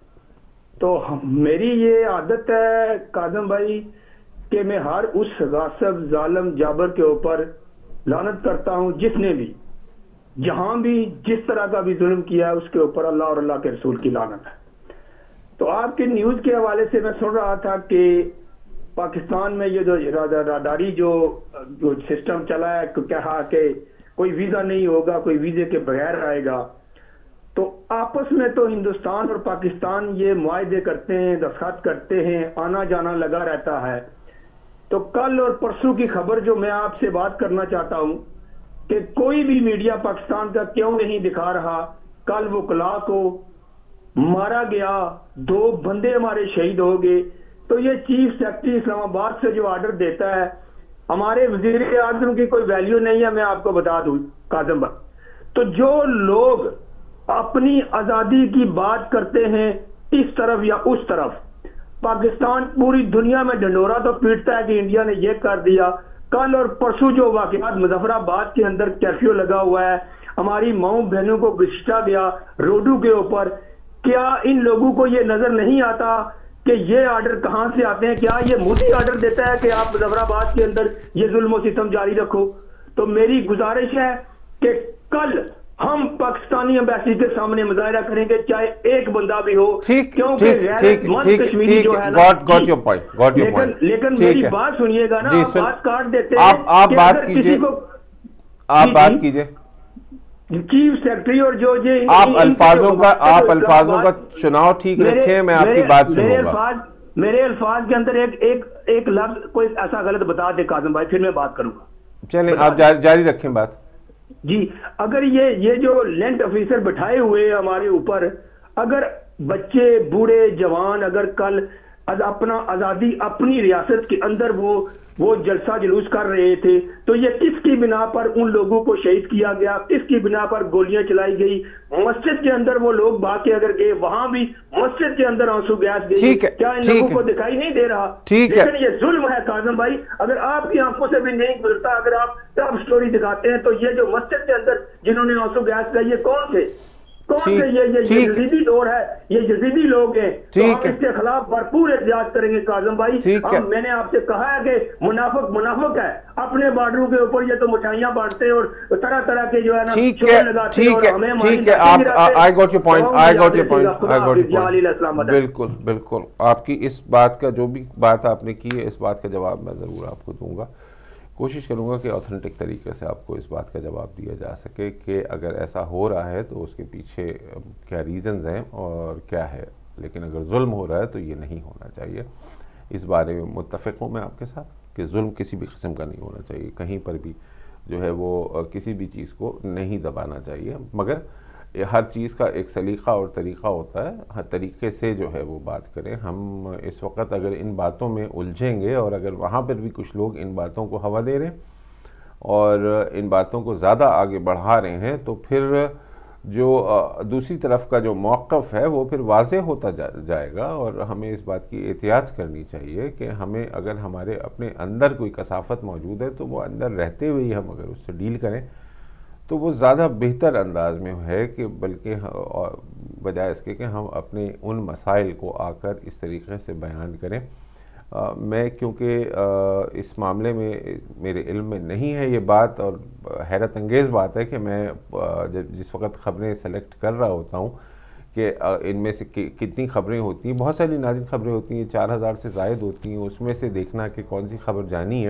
تو میری یہ عادت ہے قاسم بھائی کہ میں ہر اس غاصب ظالم جابر کے اوپر لعنت کرتا ہوں جس نے بھی جہاں بھی جس طرح کا بھی ظلم کیا ہے، اس کے اوپر اللہ اور اللہ کے رسول کی لعنت ہے. تو آپ کی نیوز کے حوالے سے میں سن رہا تھا کہ پاکستان میں یہ جو راداری جو سسٹم چلا ہے، کہا کہ کوئی ویزا نہیں ہوگا، کوئی ویزے کے بغیر آئے گا. تو آپس میں تو ہندوستان اور پاکستان یہ معاہدے کرتے ہیں، دستخط کرتے ہیں، آنا جانا لگا رہتا ہے. تو کل اور پرسوں کی خبر جو میں آپ سے بات کرنا چاہتا ہوں کہ کوئی بھی میڈیا پاکستان کا کیوں نہیں دکھا رہا. کل وکلاء کو مارا گیا، 2 بندے ہمارے شہید ہو گئے. تو یہ چیف سیکرٹری اسلام آباد سے جو آرڈر دیتا ہے، ہمارے وزیر اعظم کی کوئی ویلیو نہیں ہے. میں آپ کو بتا دوں قاسم بھائی، تو جو لوگ اپنی آزادی کی بات کرتے ہیں اس طرف یا اس طرف، پاکستان پوری دنیا میں ڈنڈورا تو پیٹتا ہے کہ انڈیا نے یہ کر دیا. کل اور پرسوں جو واقعات مظفر آباد کے اندر کرفیو لگا ہوا ہے، ہماری ماؤں بہنوں کو گھسیٹا گیا روڈوں کے اوپر، کیا ان لوگوں کو یہ نظر نہیں آتا کہ یہ آرڈر کہاں سے آتے ہیں؟ کیا یہ مودی آرڈر دیتا ہے کہ آپ مظفر آباد کے اندر یہ ظلم و ستم جاری رکھو؟ تو میری گزارش ہے کہ کل ہم پاکستانی ایمبیسی کے سامنے مظاہرہ کریں گے، چاہے ایک بندہ بھی ہو، کیونکہ غیرت مند کشمیری جو ہے نا، لیکن میری بات سنیے گا نا، آپ بات کاٹ دیتے ہیں. آپ بات کیجئے، آپ بات کیجئے. چیف سیکرٹری اور جو آپ الفاظوں کا چناؤ ٹھیک رکھیں، میں آپ کی بات سنوں گا. میرے الفاظ کے اندر ایک لفظ کوئی ایسا غلط بتا دے قاسم بھائی، پھر میں بات کروں گا. چلیں آپ جاری رکھیں بات. جی، اگر یہ جو لینڈ آفیسر بٹھائے ہوئے ہمارے اوپر، اگر بچے بوڑھے جوان اگر کل اپنا آزادی اپنی ریاست کے اندر وہ وہ جلسہ جلوس کر رہے تھے، تو یہ کس کی بنا پر ان لوگوں کو شہید کیا گیا، کس کی بنا پر گولیاں چلائی گئی؟ مسجد کے اندر وہ لوگ بھاگ کے اگر گئے، وہاں بھی مسجد کے اندر آنسو گیس گئی، کیا ان لوگوں کو دکھائی نہیں دے رہا؟ لیکن یہ ظلم ہے کاظم بھائی، اگر آپ کی آنکھوں سے بھی نہیں گزرتا، اگر آپ ٹاپ سٹوری دکھاتے ہیں، تو یہ جو مسجد کے اندر جنہوں نے آنسو گیس کیا، یہ کون تھے؟ کون سے؟ یہ یزیدی دور ہے، یہ یزیدی لوگ ہیں، تو ہم اس کے خلاف بھرپور احتجاج کریں گے کاظم بھائی۔ میں نے آپ سے کہا ہے کہ منافق ہے، اپنے بارڈروں کے اوپر یہ تو مٹھائیاں بانٹتے اور طرح طرح کے جو ہے نا شور لگاتے اور ہمیں I got your point. بالکل بالکل، آپ کی اس بات کا جو بھی بات آپ نے کی ہے، اس بات کا جواب میں ضرور آپ کو دوں گا، کوشش کروں گا کہ آتھنٹک طریقے سے آپ کو اس بات کا جواب دیا جا سکے کہ اگر ایسا ہو رہا ہے تو اس کے پیچھے کیا ریزنز ہیں اور کیا ہے، لیکن اگر ظلم ہو رہا ہے تو یہ نہیں ہونا چاہیے۔ اس بارے میں متفق ہوں میں آپ کے ساتھ کہ ظلم کسی بھی قسم کا نہیں ہونا چاہیے، کہیں پر بھی جو ہے وہ کسی بھی چیز کو نہیں دبانا چاہیے، مگر ہر چیز کا ایک سلیقہ اور طریقہ ہوتا ہے، ہر طریقے سے جو ہے وہ بات کریں۔ ہم اس وقت اگر ان باتوں میں الجھیں گے اور اگر وہاں پر بھی کچھ لوگ ان باتوں کو ہوا دے رہے ہیں اور ان باتوں کو زیادہ آگے بڑھا رہے ہیں، تو پھر جو دوسری طرف کا جو موقف ہے وہ پھر واضح ہوتا جائے گا، اور ہمیں اس بات کی احتیاط کرنی چاہیے کہ ہمیں اگر ہمارے اپنے اندر کوئی کثافت موجود ہے تو وہ اندر رہتے ہوئے ہی ہم اگر اس سے ڈیل کریں تو وہ زیادہ بہتر انداز میں ہے، کہ بلکہ بجائے اس کے کہ ہم اپنے ان مسائل کو آ کر اس طریقے سے بیان کریں۔ میں کیونکہ اس معاملے میں میرے علم میں نہیں ہے یہ بات، اور حیرت انگیز بات ہے کہ میں جس وقت خبریں سلیکٹ کر رہا ہوتا ہوں کہ ان میں سے کتنی خبریں ہوتی ہیں، بہت ساری نازل خبریں ہوتی ہیں، 4000 سے زائد ہوتی ہیں، اس میں سے دیکھنا کہ کون سی خبر جانی ہے۔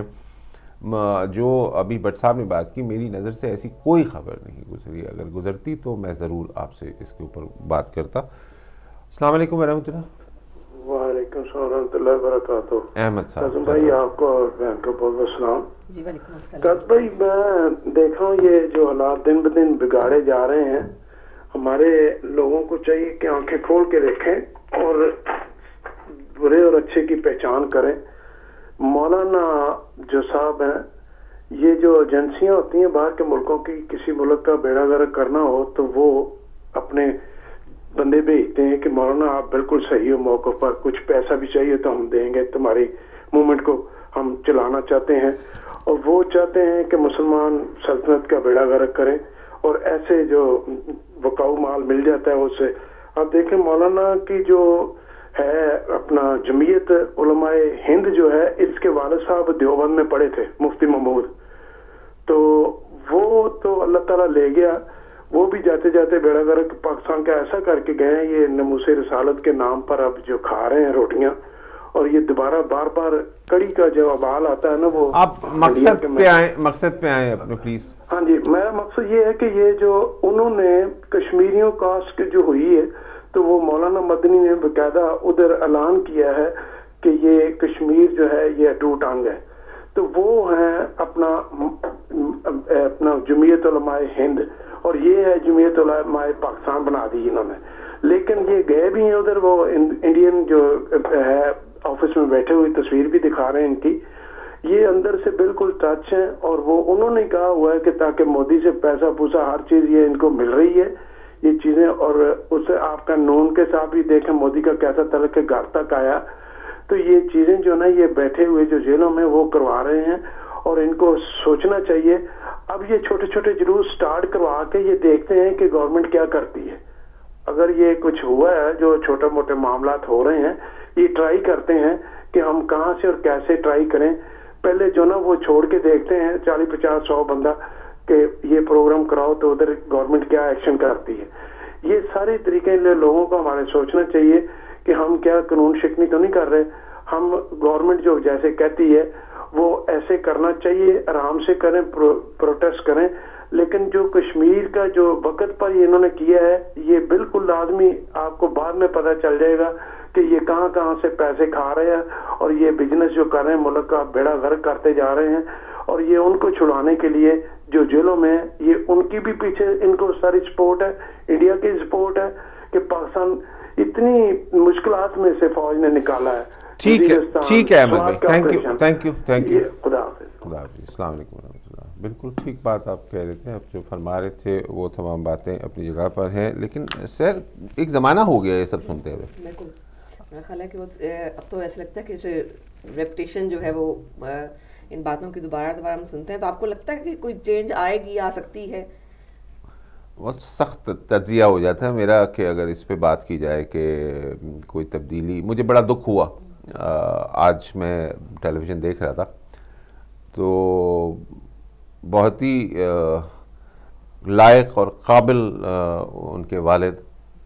جو ابھی بٹ صاحب نے بات کی، میری نظر سے ایسی کوئی خبر نہیں گزری، اگر گزرتی تو میں ضرور آپ سے اس کے اوپر بات کرتا۔ السلام علیکم ورحمۃ اللہ۔ وعلیکم السلام ورحمۃ اللہ وبرکاتہ۔ احمد صاحب قاسم بھائی آپ کو اور بہن کو بہت بہت سلام۔ جی وعلیکم السلام۔ قاسم بھائی میں دیکھ رہا ہوں یہ جو حالات دن بدن بگاڑے جا رہے ہیں، ہمارے لوگوں کو چاہیے کہ آنکھیں کھول کے دیکھیں اور برے اور اچھے کی پہچان کریں۔ مولانا جو صاحب ہیں، یہ جو ایجنسیاں ہوتی ہیں باہر کے ملکوں کی، کسی ملک کا بیڑا غرق کرنا ہو تو وہ اپنے بندے بھیجتے ہیں کہ مولانا آپ بالکل صحیح ہو موقع پر، کچھ پیسہ بھی چاہیے تو ہم دیں گے، تمہاری موومنٹ کو ہم چلانا چاہتے ہیں، اور وہ چاہتے ہیں کہ مسلمان سلطنت کا بیڑا غرق کریں، اور ایسے جو وقاؤ مال مل جاتا ہے اس سے۔ آپ دیکھیں مولانا کی جو ہے اپنا جمعیت علماء ہند جو ہے، اس کے والد صاحب دیوبند میں پڑھے تھے، مفتی محمود، تو وہ تو اللہ تعالیٰ لے گیا، وہ بھی جاتے جاتے بیڑا غرق پاکستان کا ایسا کر کے گئے ہیں، یہ ناموس رسالت کے نام پر اب جو کھا رہے ہیں روٹیاں، اور یہ دوبارہ بار بار کڑی کا جو ابال آتا ہے نا، وہ آپ مقصد پہ آئیں اپنے پلیز۔ ہاں جی، میرا مقصد یہ ہے کہ یہ جو انہوں نے کشمیریوں کاسٹ جو ہوئی ہے، تو وہ مولانا مدنی نے باقاعدہ ادھر اعلان کیا ہے کہ یہ کشمیر جو ہے یہ اٹوٹ انگ ہے، تو وہ ہیں اپنا جمعیت علماء ہند، اور یہ ہے جمعیت علماء پاکستان بنا دی انہوں نے۔ لیکن یہ گئے بھی ہیں ادھر، وہ انڈین جو ہے آفس میں بیٹھے ہوئے تصویر بھی دکھا رہے ہیں ان کی، یہ اندر سے بالکل ٹچ ہیں، اور وہ انہوں نے کہا ہوا ہے کہ تاکہ مودی سے پیسہ پوسا ہر چیز یہ ان کو مل رہی ہے یہ چیزیں، اور اس سے آپ کا نون کے ساتھ بھی دیکھیں مودی کا کیسا تعلق گھر تک آیا، تو یہ چیزیں جو نا یہ بیٹھے ہوئے جو جیلوں میں وہ کروا رہے ہیں، اور ان کو سوچنا چاہیے۔ اب یہ چھوٹے چھوٹے جلوس سٹارٹ کروا کے یہ دیکھتے ہیں کہ گورنمنٹ کیا کرتی ہے، اگر یہ کچھ ہوا ہے جو چھوٹے موٹے معاملات ہو رہے ہیں، یہ ٹرائی کرتے ہیں کہ ہم کہاں سے اور کیسے ٹرائی کریں، پہلے جو نا وہ چھوڑ کے دیکھتے ہیں 40 50 100 بندہ کہ یہ پروگرام کراؤ تو ادھر گورنمنٹ کیا ایکشن کرتی ہے۔ یہ سارے طریقے لوگوں کو ہمارے سوچنا چاہیے کہ ہم کیا قانون شکنی تو نہیں کر رہے، ہم گورنمنٹ جو جیسے کہتی ہے وہ ایسے کرنا چاہیے، آرام سے کریں، پروٹیسٹ کریں، لیکن جو کشمیر کا جو وقت پر انہوں نے کیا ہے، یہ بالکل لازمی آپ کو بعد میں پتہ چل جائے گا کہ یہ کہاں کہاں سے پیسے کھا رہے ہیں، اور یہ بزنس جو کر رہے ہیں ملک کا بیڑا غرق کرتے جا رہے ہیں، اور یہ ان کو چھڑانے کے لیے جو جیلوں میں یہ ان کی بھی پیچھے ان کو ساری سپورٹ ہے، انڈیا کی سپورٹ ہے کہ پاکستان اتنی مشکلات میں سے فوج نے نکالا ہے ٹھیک ہے احمد بھائی، تھینک یو خدا حافظ۔ خدا حافظ، السلام علیکم ورحمۃ اللہ۔ بالکل ٹھیک بات آپ کہہ رہے تھے، آپ جو فرما رہے تھے وہ تمام باتیں اپنی جگہ پر ہیں، لیکن سر ایک زمانہ ہو گیا یہ سب سنتے ہوئے۔ بالکل میرا خیال ہے کہ وہ اب تو ایسا لگتا ہے کہ اسے ریپٹیشن جو ہے وہ ان باتوں کی دوبارہ ہم سنتے ہیں، تو آپ کو لگتا ہے کہ کوئی چینج آئے گی، آ سکتی ہے؟ بہت سخت تجزیہ ہو جاتا ہے میرا کہ اگر اس پہ بات کی جائے کہ کوئی تبدیلی۔ مجھے بڑا دکھ ہوا، آج میں ٹیلی ویژن دیکھ رہا تھا تو بہت ہی لائق اور قابل ان کے والد،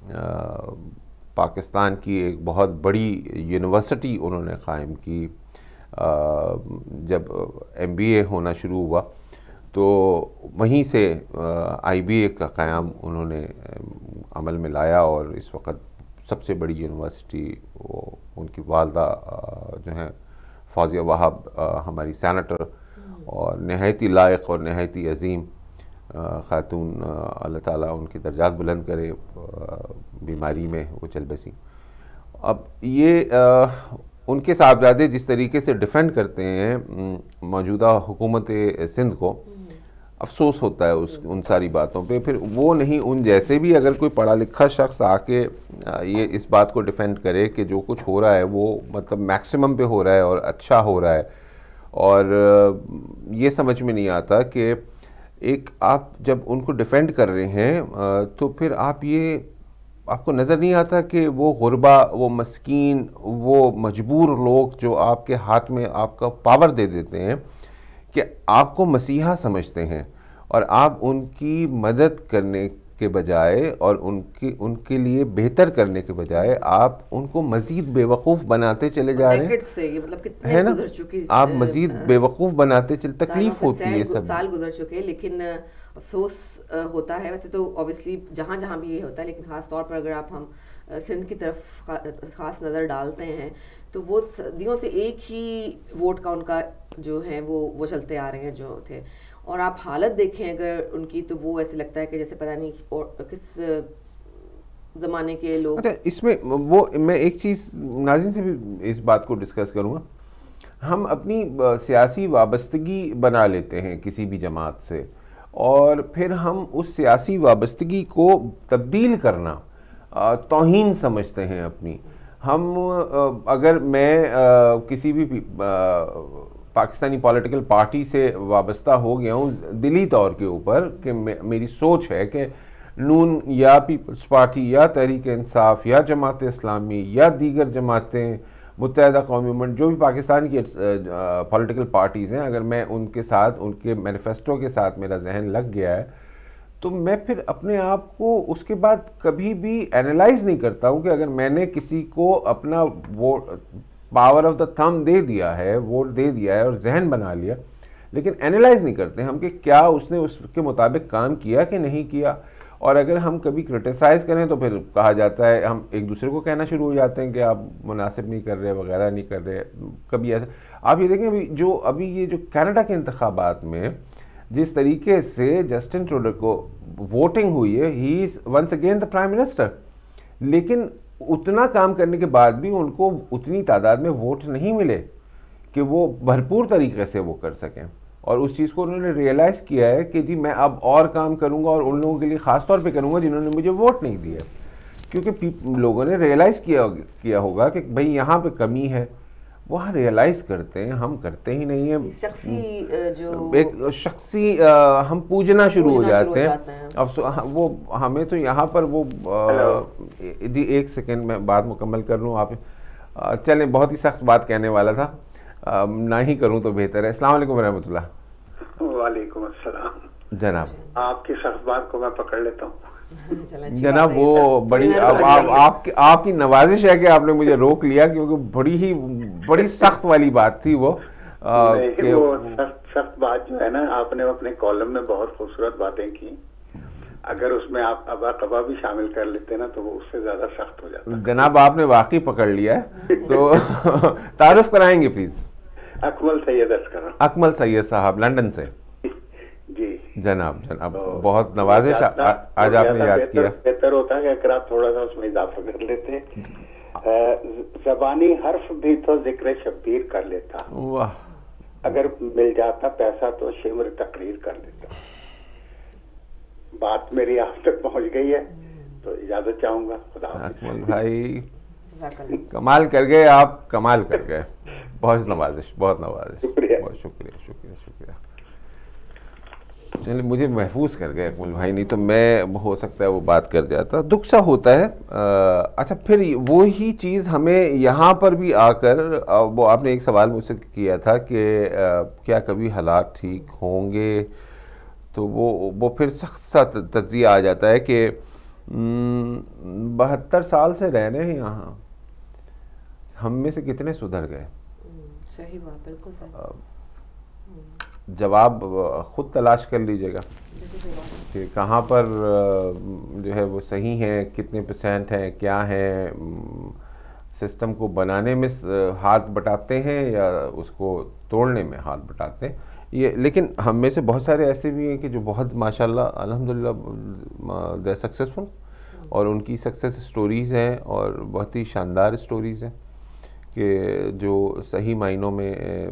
پاکستان کی ایک بہت بڑی یونیورسٹی انہوں نے قائم کی۔ جب MBA ہونا شروع ہوا تو وہیں سے IBA کا قیام انہوں نے عمل میں لایا، اور اس وقت سب سے بڑی یونیورسٹی وہ ان کی والدہ جو ہیں فوزیہ وہاب، ہماری سینیٹر اور نہایتی لائق اور نہایتی عظیم خاتون، اللہ تعالیٰ ان کے درجات بلند کرے، بیماری میں وہ چل بسیں۔ اب یہ ان کے صاحبزادے جس طریقے سے ڈیفینڈ کرتے ہیں موجودہ حکومت سندھ کو، افسوس ہوتا ہے ان ساری باتوں پہ۔ پھر وہ نہیں، ان جیسے بھی اگر کوئی پڑھا لکھا شخص آ کے یہ اس بات کو ڈیفینڈ کرے کہ جو کچھ ہو رہا ہے وہ مطلب میکسیمم پہ ہو رہا ہے اور اچھا ہو رہا ہے، اور یہ سمجھ میں نہیں آتا کہ ایک آپ جب ان کو ڈیفینڈ کر رہے ہیں تو پھر آپ کو نظر نہیں آتا کہ وہ غربا، وہ مسکین، وہ مجبور لوگ جو آپ کے ہاتھ میں آپ کا پاور دے دیتے ہیں، کہ آپ کو مسیحا سمجھتے ہیں، اور آپ ان کی مدد کرنے کے بجائے اور ان کے لیے بہتر کرنے کے بجائے آپ ان کو مزید بیوقوف بناتے چلے جا رہے ہیں، ہے نا؟ آپ مزید بیوقوف بناتے چلے، تکلیف ہوتی ہے، سب سال گزر چکے، لیکن افسوس ہوتا ہے۔ ویسے تو اوبیسلی جہاں جہاں بھی یہ ہوتا ہے، لیکن خاص طور پر اگر ہم سندھ کی طرف خاص نظر ڈالتے ہیں تو وہ صدیوں سے ایک ہی ووٹ کا ان کا جو ہے وہ چلتے آ رہے ہیں جو تھے، اور آپ حالت دیکھیں اگر ان کی تو وہ ایسے لگتا ہے کہ جیسے پتہ نہیں کس زمانے کے لوگ۔ اچھا، اس میں وہ میں ایک چیز ناظرین سے بھی اس بات کو ڈسکس کروں گا، ہم اپنی سیاسی وابستگی بنا لیتے ہیں کسی بھی جماعت سے، اور پھر ہم اس سیاسی وابستگی کو تبدیل کرنا توہین سمجھتے ہیں اپنی۔ ہم اگر میں کسی بھی پاکستانی پولیٹیکل پارٹی سے وابستہ ہو گیا ہوں دلی طور کے اوپر، کہ میری سوچ ہے کہ نون یا پیپلز پارٹی یا تحریک انصاف یا جماعت اسلامی یا دیگر جماعتیں، متحدہ قومی موومنٹ، جو بھی پاکستان کی پولیٹیکل پارٹیز ہیں، اگر میں ان کے ساتھ، ان کے مینیفیسٹو کے ساتھ میرا ذہن لگ گیا ہے تو میں پھر اپنے آپ کو اس کے بعد کبھی بھی اینالائز نہیں کرتا ہوں کہ اگر میں نے کسی کو اپنا vote, power of the thumb دے دیا ہے، ووٹ دے دیا ہے اور ذہن بنا لیا، لیکن اینالائز نہیں کرتے ہم کہ کیا اس نے اس کے مطابق کام کیا کہ نہیں کیا۔ اور اگر ہم کبھی کرٹیسائز کریں تو پھر کہا جاتا ہے، ہم ایک دوسرے کو کہنا شروع ہو جاتے ہیں کہ آپ مناسب نہیں کر رہے وغیرہ نہیں کر رہے۔ کبھی ایسا آپ یہ دیکھیں ابھی یہ جو کینیڈا کے انتخابات میں جس طریقے سے جسٹن ٹروڈو کو ووٹنگ ہوئی ہے، he is once again the prime minister, لیکن اتنا کام کرنے کے بعد بھی ان کو اتنی تعداد میں ووٹ نہیں ملے کہ وہ بھرپور طریقے سے وہ کر سکیں، اور اس چیز کو انہوں نے ریئلائز کیا ہے کہ جی میں اب اور کام کروں گا، اور ان لوگوں کے لیے خاص طور پہ کروں گا جنہوں نے مجھے ووٹ نہیں دیا، کیونکہ لوگوں نے ریئلائز کیا ہوگا کہ بھئی یہاں پہ کمی ہے، وہاں ریئلائز کرتے ہیں، ہم کرتے ہی نہیں ہیں، ایک شخصی ہم پوجنا شروع ہو جاتے ہیں۔ وہ ہمیں تو یہاں پر وہ جی ایک سیکنڈ میں بات مکمل کر لوں، آپ چلیں، بہت ہی سخت بات کہنے والا تھا، نہ ہی کروں تو بہتر ہے۔ السلام علیکم ورحمۃ اللہ۔ وعلیکم السلام جناب، آپ کی سخت بات کو میں پکڑ لیتا ہوں جناب، وہ بڑی آپ کی نوازش ہے کہ آپ نے مجھے روک لیا، کیونکہ بڑی سخت والی بات تھی وہ سخت بات جو ہے نا، آپ نے اپنے کالم میں بہت خوبصورت باتیں کی، اگر اس میں آپ ابا قبا بھی شامل کر لیتے نا تو وہ اس سے زیادہ سخت ہو جاتا۔ جناب آپ نے واقعی پکڑ لیا ہے، تو تعارف کرائیں گے پلیز؟ Akmal Syed Oscar. اکمل سید صاحب لندن سے؟ جی جناب بہت نوازش، آج آپ نے یاد کیا۔ بہتر ہوتا ہے کہ اگر آپ تھوڑا سا اس میں اضافہ کر لیتے ہیں زبانی حرف بھی تو ذکر شبیر کر لیتا، واہ، اگر مل جاتا پیسہ تو شمر تقریر کر لیتا. بات میری آپ تک پہنچ گئی ہے تو اجازت چاہوں گا. خدا حافظ. اکمل بھائی کمال کر گئے، آپ کمال کر گئے. بہت نوازش، بہت نوازش، بہت شکریہ شکریہ شکریہ. چلیے مجھے محفوظ کر گئے اکمل بھائی، نہیں تو میں ہو سکتا ہے وہ بات کر جاتا. دکھ سا ہوتا ہے. اچھا پھر وہی چیز ہمیں یہاں پر بھی آ کر، وہ آپ نے ایک سوال مجھ سے کیا تھا کہ کیا کبھی حالات ٹھیک ہوں گے، تو وہ پھر سخت سا تجزیہ آ جاتا ہے کہ 72 سال سے رہ رہے ہیں یہاں، ہم میں سے کتنے سدھر گئے. صحیح بات، بالکل صحیح. جواب خود تلاش کر لیجئے گا کہ کہاں پر جو ہے وہ صحیح ہیں، کتنے % ہیں، کیا ہیں، سسٹم کو بنانے میں ہاتھ بٹاتے ہیں یا اس کو توڑنے میں ہاتھ بٹاتے ہیں. یہ لیکن ہم میں سے بہت سارے ایسے بھی ہیں کہ جو بہت ماشاءاللہ الحمدللہ دے سکسیسفل، اور ان کی سکسیس سٹوریز ہیں اور بہت ہی شاندار سٹوریز ہیں کہ جو صحیح معنوں میں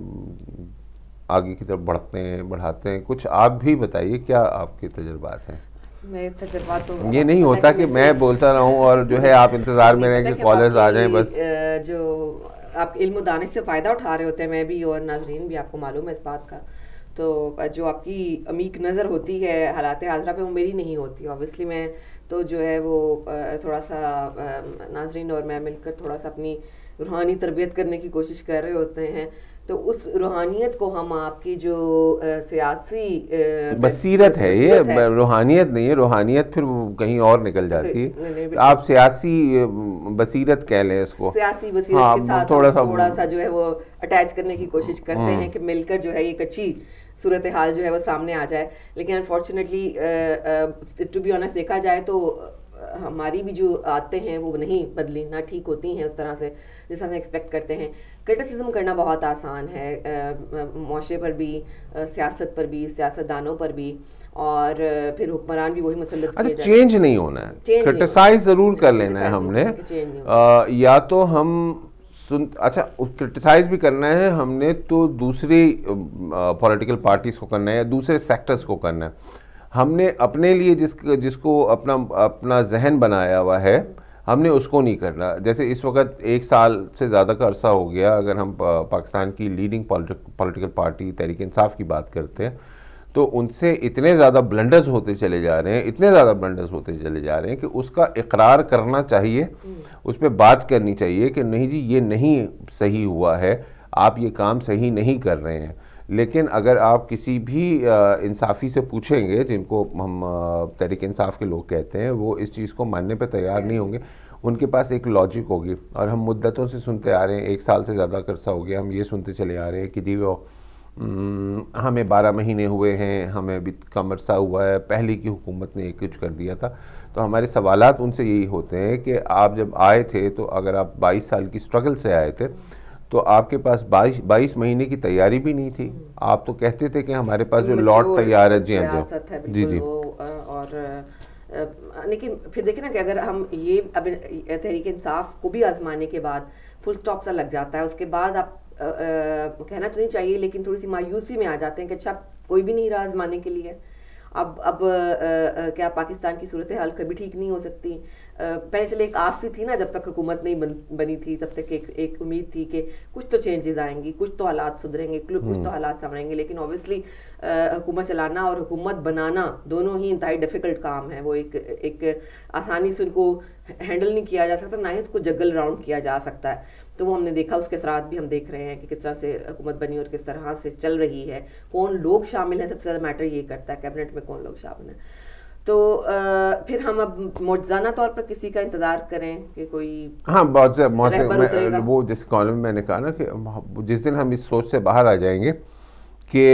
آگے کی طرف بڑھاتے ہیں. کچھ آپ بھی بتائیے، کیا آپ کے تجربات ہیں؟ میرے تجربات تو یہ نہیں ہوتا کہ میں بولتا رہوں اور جو ہے آپ انتظار میں رہیں کہ کالرز آ جائیں بس. جو آپ علم و دانش سے فائدہ اٹھا رہے ہوتے ہیں، میں بھی اور ناظرین بھی، آپ کو معلوم ہے اس بات کا. تو جو آپ کی عمیق نظر ہوتی ہے حالات حاضرہ پہ، وہ میری نہیں ہوتی. اوبیسلی میں تو جو ہے وہ تھوڑا سا ناظرین اور میں مل کر تھوڑا سا اپنی روحانی تربیت کرنے کی کوشش کر رہے ہوتے ہیں. تو اس روحانیت کو ہم آپ کی جو سیاسی بصیرت ہے، یہ روحانیت نہیں ہے، روحانیت پھر کہیں اور نکل جاتی ہے. آپ سیاسی بصیرت کہہ لیں اس کو، سیاسی بصیرت کے ساتھ تھوڑا سا جو ہے وہ اٹیچ کرنے کی کوشش کرتے ہیں کہ مل کر جو ہے ایک اچھی صورتحال جو ہے وہ سامنے آ جائے. لیکن انفارچونیٹلی ٹو بی آنیسٹ دیکھا جائے تو ہماری بھی جو عادتیں ہیں وہ نہیں بدلی، نہ ٹھیک ہوتی ہیں اس طرح سے جس طرح سے ایکسپیکٹ کرتے ہیں. کرٹیسزم کرنا بہت آسان ہے، معاشرے پر بھی، سیاست پر بھی، سیاستدانوں پر بھی، اور پھر حکمران بھی وہی مسلط کیے جاتے ہیں. چینج نہیں ہونا ہے، کرٹیسائز ضرور کر لینا ہے ہم نے، یا تو ہم اچھا کرٹیسائز بھی کرنا ہے ہم نے تو دوسری پولیٹیکل پارٹیز کو کرنا ہے یا دوسرے سیکٹرز کو کرنا ہے. ہم نے اپنے لیے جس کو اپنا ذہن بنایا ہوا ہے، ہم نے اس کو نہیں کرنا. جیسے اس وقت 1 سال سے زیادہ کا عرصہ ہو گیا، اگر ہم پاکستان کی leading political party Tehreek Insaf کی بات کرتے ہیں تو ان سے اتنے زیادہ بلنڈرز ہوتے چلے جا رہے ہیں کہ اس کا اقرار کرنا چاہیے، اس پہ بات کرنی چاہیے کہ نہیں جی یہ نہیں صحیح ہوا ہے، آپ یہ کام صحیح نہیں کر رہے ہیں. لیکن اگر آپ کسی بھی انصافی سے پوچھیں گے، جن کو ہم تحریک انصاف کے لوگ کہتے ہیں، وہ اس چیز کو ماننے پہ تیار نہیں ہوں گے. ان کے پاس ایک لاجک ہوگی، اور ہم مدتوں سے سنتے آ رہے ہیں، 1 سال سے زیادہ عرصہ ہو گیا ہم یہ سنتے چلے آ رہے ہیں کہ جی وہ ہمیں 12 مہینے ہوئے ہیں، ہمیں ابھی کم عرصہ ہوا ہے، پہلے کی حکومت نے یہ کچھ کر دیا تھا. تو ہمارے سوالات ان سے یہی ہوتے ہیں کہ آپ جب آئے تھے تو اگر آپ 22 سال کی سٹرگل سے آئے تھے تو آپ کے پاس 22 مہینے کی تیاری بھی نہیں تھی. آپ تو کہتے تھے کہ ہمارے پاس جو لاٹ تیار ہے. جی ہاں جی جی. اور لیکن پھر دیکھیں نا کہ اگر ہم یہ اب تحریک انصاف کو بھی آزمانے کے بعد فل سٹاپ سا لگ جاتا ہے، اس کے بعد آپ کہنا تو نہیں چاہیے لیکن تھوڑی سی مایوسی میں آ جاتے ہیں کہ اچھا کوئی بھی نہیں رہا آزمانے کے لیے. اب کیا پاکستان کی صورتحال کبھی ٹھیک نہیں ہو سکتی؟ پہلے چلے ایک آس تھی نا، جب تک حکومت نہیں بنی تھی تب تک ایک امید تھی کہ کچھ تو چینجز آئیں گی، کچھ تو حالات سدھریں گے، کچھ تو حالات سنوریں گے. لیکن اوبیسلی حکومت چلانا اور حکومت بنانا دونوں ہی انتہائی ڈیفیکلٹ کام ہے. وہ ایک آسانی سے ان کو ہینڈل نہیں کیا جا سکتا، نہ ہی اس کو جگل راؤنڈ کیا جا سکتا ہے. تو وہ ہم نے دیکھا، اس کے اثرات بھی ہم دیکھ رہے ہیں کہ کس طرح سے حکومت بنی اور کس طرح سے چل رہی ہے. کون لوگ شامل ہیں، سب سے زیادہ میٹر یہ کرتا ہے کیبنٹ میں کون لوگ شامل ہیں. تو پھر ہم اب معجزانہ طور پر کسی کا انتظار کریں کہ کوئی بہت سے وہ جس کالم میں نے کہا نا کہ جس دن ہم اس سوچ سے باہر آ جائیں گے کہ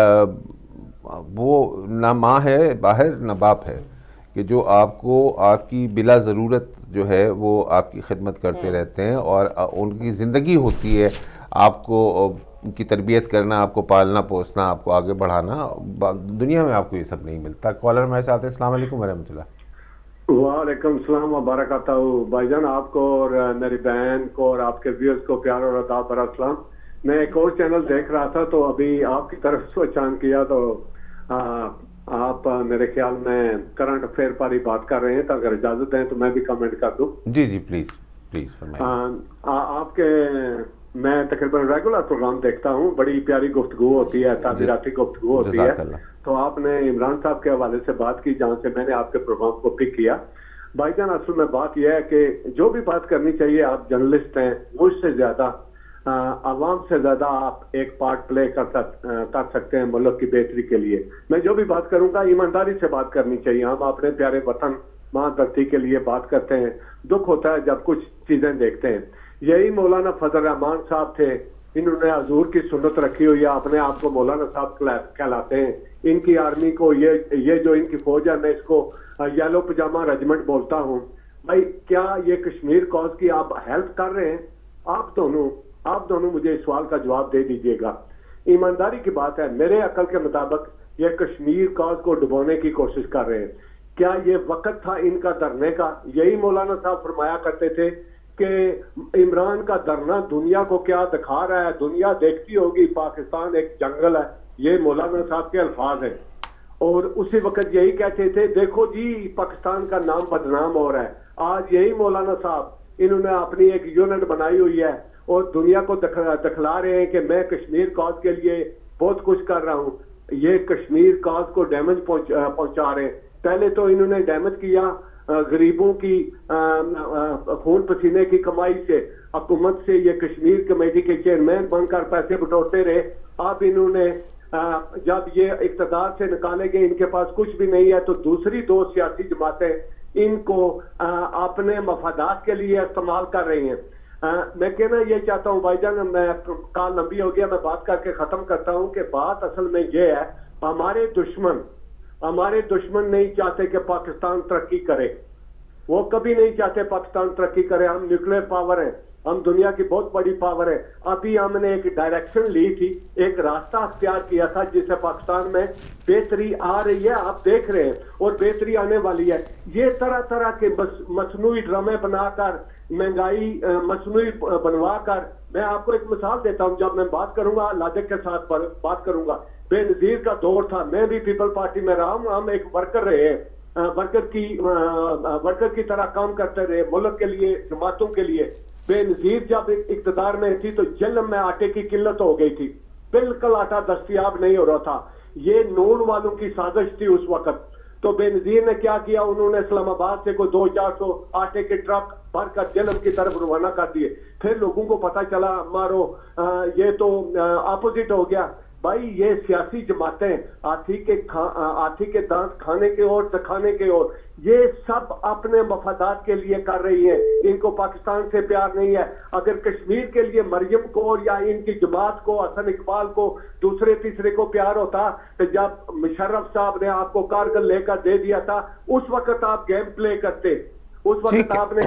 وہ نہ ماں ہے باہر نہ باپ ہے، کہ جو آپ کو آپ کی بلا ضرورت جو ہے وہ آپ کی خدمت کرتے رہتے ہیں اور ان کی زندگی ہوتی ہے آپ کو ان کی تربیت کرنا، آپ کو پالنا پوسنا، آپ کو آگے بڑھانا. دنیا میں آپ کو یہ سب نہیں ملتا. کالر ہمارے ساتھ ہیں. السلام علیکم ورحمۃ اللہ. वालेकुम सलाम व बरकातहू। भाईजान आपको और मेरी बहन को और आपके व्यूअर्स को प्यार और अदा भरा सलाम। मैं एक और चैनल देख रहा था तो अभी आपकी तरफ से अचानक किया तो आप मेरे ख्याल में करंट अफेयर पर ही बात कर रहे हैं, तो अगर इजाजत दें तो मैं भी कमेंट कर दूं। जी जी प्लीज प्लीज फरमाइए। आपके मैं तकरीबन रेगुलर प्रोग्राम देखता हूँ, बड़ी प्यारी गुफ्तगू होती है, ताबीराती गुफ्तगू होती है। तो आपने इमरान साहब के हवाले से बात की जहाँ से मैंने आपके प्रोग्राम को पिक किया। भाईजान असल में बात यह है कि जो भी बात करनी चाहिए, आप जर्नलिस्ट हैं, मुझसे ज्यादा आवाम से ज्यादा आप एक पार्ट प्ले कर सकते हैं मुल्क की बेहतरी के लिए। मैं जो भी बात करूंगा ईमानदारी से बात करनी चाहिए। हम अपने प्यारे वतन माँ धरती के लिए बात करते हैं, दुख होता है जब कुछ चीजें देखते हैं। यही मौलाना फजल रहमान साहब थे, इन्होंने हजूर की सुन्नत रखी हुई है, अपने आप को मौलाना साहब कहलाते हैं। इनकी आर्मी को ये जो इनकी फौज है, मैं इसको येलो पजामा रेजिमेंट बोलता हूँ। भाई क्या ये कश्मीर कॉज की आप हेल्प कर रहे हैं? आप दोनों मुझे इस सवाल का जवाब दे दीजिएगा। ईमानदारी की बात है, मेरे अकल के मुताबिक ये कश्मीर कॉज को डुबोने की कोशिश कर रहे हैं। क्या ये वक्त था इनका धरने का? यही मौलाना साहब फरमाया करते थे कि इमरान का धरना दुनिया को क्या दिखा रहा है, दुनिया देखती होगी पाकिस्तान एक जंगल है। ये मौलाना साहब के अल्फाज हैं। और उसी वक्त यही कहते थे, देखो जी पाकिस्तान का नाम बदनाम हो रहा है। आज यही मौलाना साहब, इन्होंने अपनी एक यूनिट बनाई हुई है और दुनिया को दिखला रहे हैं कि मैं कश्मीर कॉज के लिए बहुत कुछ कर रहा हूँ। ये कश्मीर कॉज को डैमेज पहुंचा रहे हैं। पहले तो इन्होंने डैमेज किया गरीबों की खून पसीने की कमाई से, हुकूमत से ये कश्मीर कमेटी के चेयरमैन बनकर पैसे बटोरते रहे। अब इन्होंने जब ये इक़्तिदार से निकाले गए, इनके पास कुछ भी नहीं है, तो दूसरी दो सियासी जमातें इनको अपने मफादात के लिए इस्तेमाल कर रही हैं। मैं कहना ये चाहता हूँ भाईजान, मैं कॉल लंबी हो गया, मैं बात करके खत्म करता हूँ कि बात असल में ये है, हमारे दुश्मन नहीं चाहते कि पाकिस्तान तरक्की करे। वो कभी नहीं चाहते पाकिस्तान तरक्की करे। हम न्यूक्लियर पावर है, हम दुनिया की बहुत बड़ी पावर है। अभी हमने एक डायरेक्शन ली थी, एक रास्ता अख्तियार किया था जिससे पाकिस्तान में बेहतरी आ रही है, आप देख रहे हैं, और बेहतरी आने वाली है। ये तरह तरह के मसनूई ड्रामे बनाकर, महंगाई मसनूई बनवाकर, मैं आपको एक मिसाल देता हूं, जब मैं बात करूंगा लाजिक के साथ बात करूंगा। बेनजीर का दौर था, मैं भी पीपल पार्टी में रहा हूं, हम एक वर्कर रहे, वर्कर की तरह काम करते रहे मुल्क के लिए, जमातों के लिए। बेनजीर जब इक़्तिदार में थी तो जलम में आटे की किल्लत हो गई थी, बिल्कुल आटा दस्तयाब नहीं हो रहा था। ये नून वालों की साजिश थी उस वक्त। तो बेनजीर ने क्या किया, उन्होंने इस्लामाबाद से कोई 200-400 आटे के ट्रक भरकर जलम की तरफ रवाना कर दिए। फिर लोगों को पता चला मारो ये तो अपोजिट हो गया। भाई ये सियासी जमातें हाथी के दांत खाने के और दिखाने के और, ये सब अपने मफादात के लिए कर रही है। इनको पाकिस्तान से प्यार नहीं है। अगर कश्मीर के लिए मरियम को या इनकी जमात को, हसन इकबाल को, दूसरे तीसरे को प्यार होता, तो जब मुशर्रफ साहब ने आपको कारगिल लेकर दे दिया था, उस वक्त आप गेम प्ले करते, उस वक्त आपने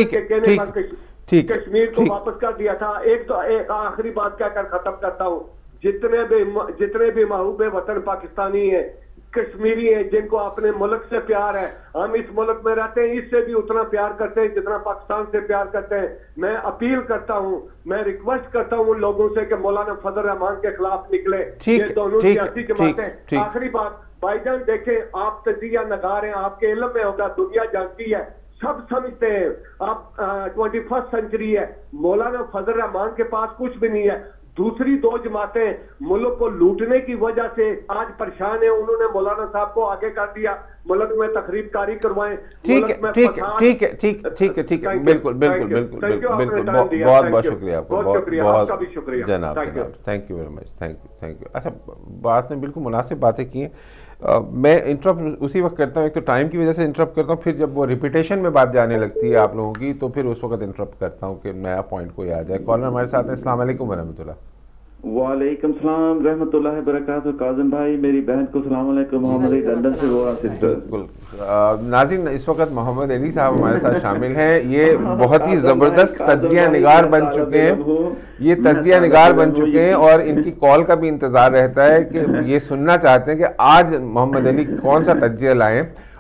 कश्मीर को वापस कर दिया था। एक आखिरी बात कहकर खत्म करता हूँ, जितने भी महबूबे वतन पाकिस्तानी हैं, कश्मीरी हैं, जिनको अपने मुल्क से प्यार है, हम इस मुल्क में रहते हैं, इससे भी उतना प्यार करते हैं जितना पाकिस्तान से प्यार करते हैं। मैं अपील करता हूँ, मैं रिक्वेस्ट करता हूँ उन लोगों से कि मौलाना फजल रहमान के खिलाफ निकले ये दोनों सियासी जमातें। आखिरी बात भाईजान, देखें आप तजिया नगार हैं, आपके इल्म में होगा, दुनिया जानती है, सब समझते हैं। अब 21st सेंचुरी है, मौलाना फजल रहमान के पास कुछ भी नहीं है। दूसरी दो जमातें मुल्क को लूटने की वजह से आज परेशान है, उन्होंने मौलाना साहब को आगे कर दिया, मुल्क में तकरीब कारी करवाएं। ठीक है, बिल्कुल बहुत बहुत शुक्रिया आपको, बहुत शुक्रिया जनाब, thank you very much, thank you. अच्छा, बात ने बिल्कुल मुनासिब बातें की हैं। मैं इंटरप्ट उसी वक्त करता हूँ, एक तो टाइम की वजह से इंटरप्ट करता हूँ, फिर जब वो रिपीटेशन में बात जाने लगती है आप लोगों की, तो फिर उस वक्त इंटरप्ट करता हूँ कि नया पॉइंट कोई आ जाए। कॉलर हमारे साथ है, अस्सलाम वालेकुम वरहमतुल्लाह। वालेकुम सलाम रहमतुल्लाहि बरकातहू। काज़िम भाई, मेरी बहन को सलाम अलैकुम, मोहम्मद अली लंदन से बोल रहा। नाज़रीन, इस वक्त मोहम्मद अली साहब हमारे साथ शामिल हैं। ये बहुत ही ज़बरदस्त तज्जिया निगार बन चुके हैं, ये तज्जिया निगार बन चुके हैं, और इनकी कॉल का भी इंतज़ार रहता है कि ये सुनना चाहते हैं कि आज मोहम्मद अली कौन सा तज्जिया लाएं।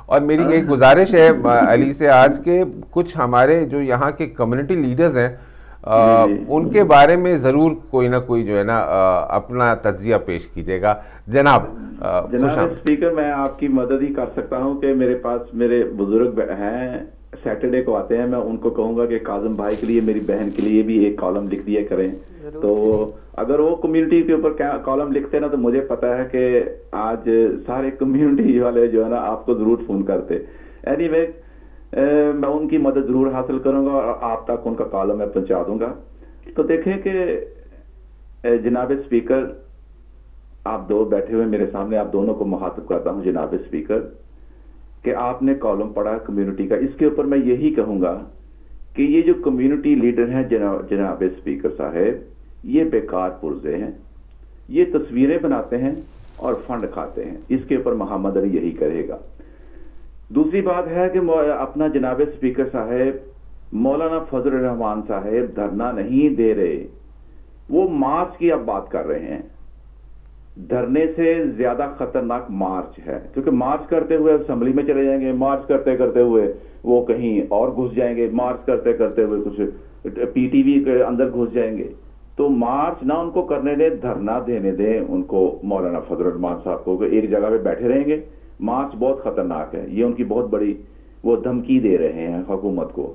اور میری ایک گزارش ہے علی سے آج کے کچھ ہمارے جو یہاں کے کمیونٹی لیڈرز ہیں ان کے بارے میں ضرور کوئی نہ کوئی جو ہے نا اپنا تجزیہ پیش کیجیے گا. جناب اسپیکر, میں آپ کی مدد ہی کر سکتا ہوں کہ میرے پاس میرے بزرگ ہیں, سیٹرڈے کو آتے ہیں, میں ان کو کہوں گا کہ کاظم بھائی کے لیے, میری بہن کے لیے بھی ایک کالم لکھ دیا کریں. تو اگر وہ کمیونٹی کے اوپر کالم لکھتے نا تو مجھے پتا ہے کہ آج سارے کمیونٹی والے جو ہے نا آپ کو ضرور فون کرتے. اینی وے میں ان کی مدد ضرور حاصل کروں گا اور آپ تک ان کا کالم میں پہنچا دوں گا. تو دیکھیں کہ جناب اسپیکر, آپ دو بیٹھے ہوئے میرے سامنے, آپ دونوں کو مخاطب کرتا ہوں جناب اسپیکر, کہ آپ نے کالم پڑھا کمیونٹی کا. اس کے اوپر میں یہی کہوں گا کہ یہ جو کمیونٹی لیڈر ہیں جناب اسپیکر صاحب, یہ بیکار پرزے ہیں, یہ تصویریں بناتے ہیں اور فنڈ کھاتے ہیں. اس کے اوپر محمد علی یہی کرے گا. دوسری بات ہے کہ اپنا جناب اسپیکر صاحب مولانا فضل الرحمان صاحب دھرنا نہیں دے رہے, وہ مارچ کی اب بات کر رہے ہیں. دھرنے سے زیادہ خطرناک مارچ ہے, کیونکہ مارچ کرتے ہوئے اسمبلی میں چلے جائیں گے, مارچ کرتے کرتے ہوئے وہ کہیں اور گھس جائیں گے, مارچ کرتے کرتے ہوئے کچھ پی ٹی وی کے اندر گھس جائیں گے. تو مارچ نہ ان کو کرنے دیں, دھرنا دینے دیں ان کو, مولانا فضل الرحمان صاحب کو, کہ ایک جگہ پہ بیٹھے رہیں گے. مارچ بہت خطرناک ہے, یہ ان کی بہت بڑی وہ دھمکی دے رہے ہیں حکومت کو.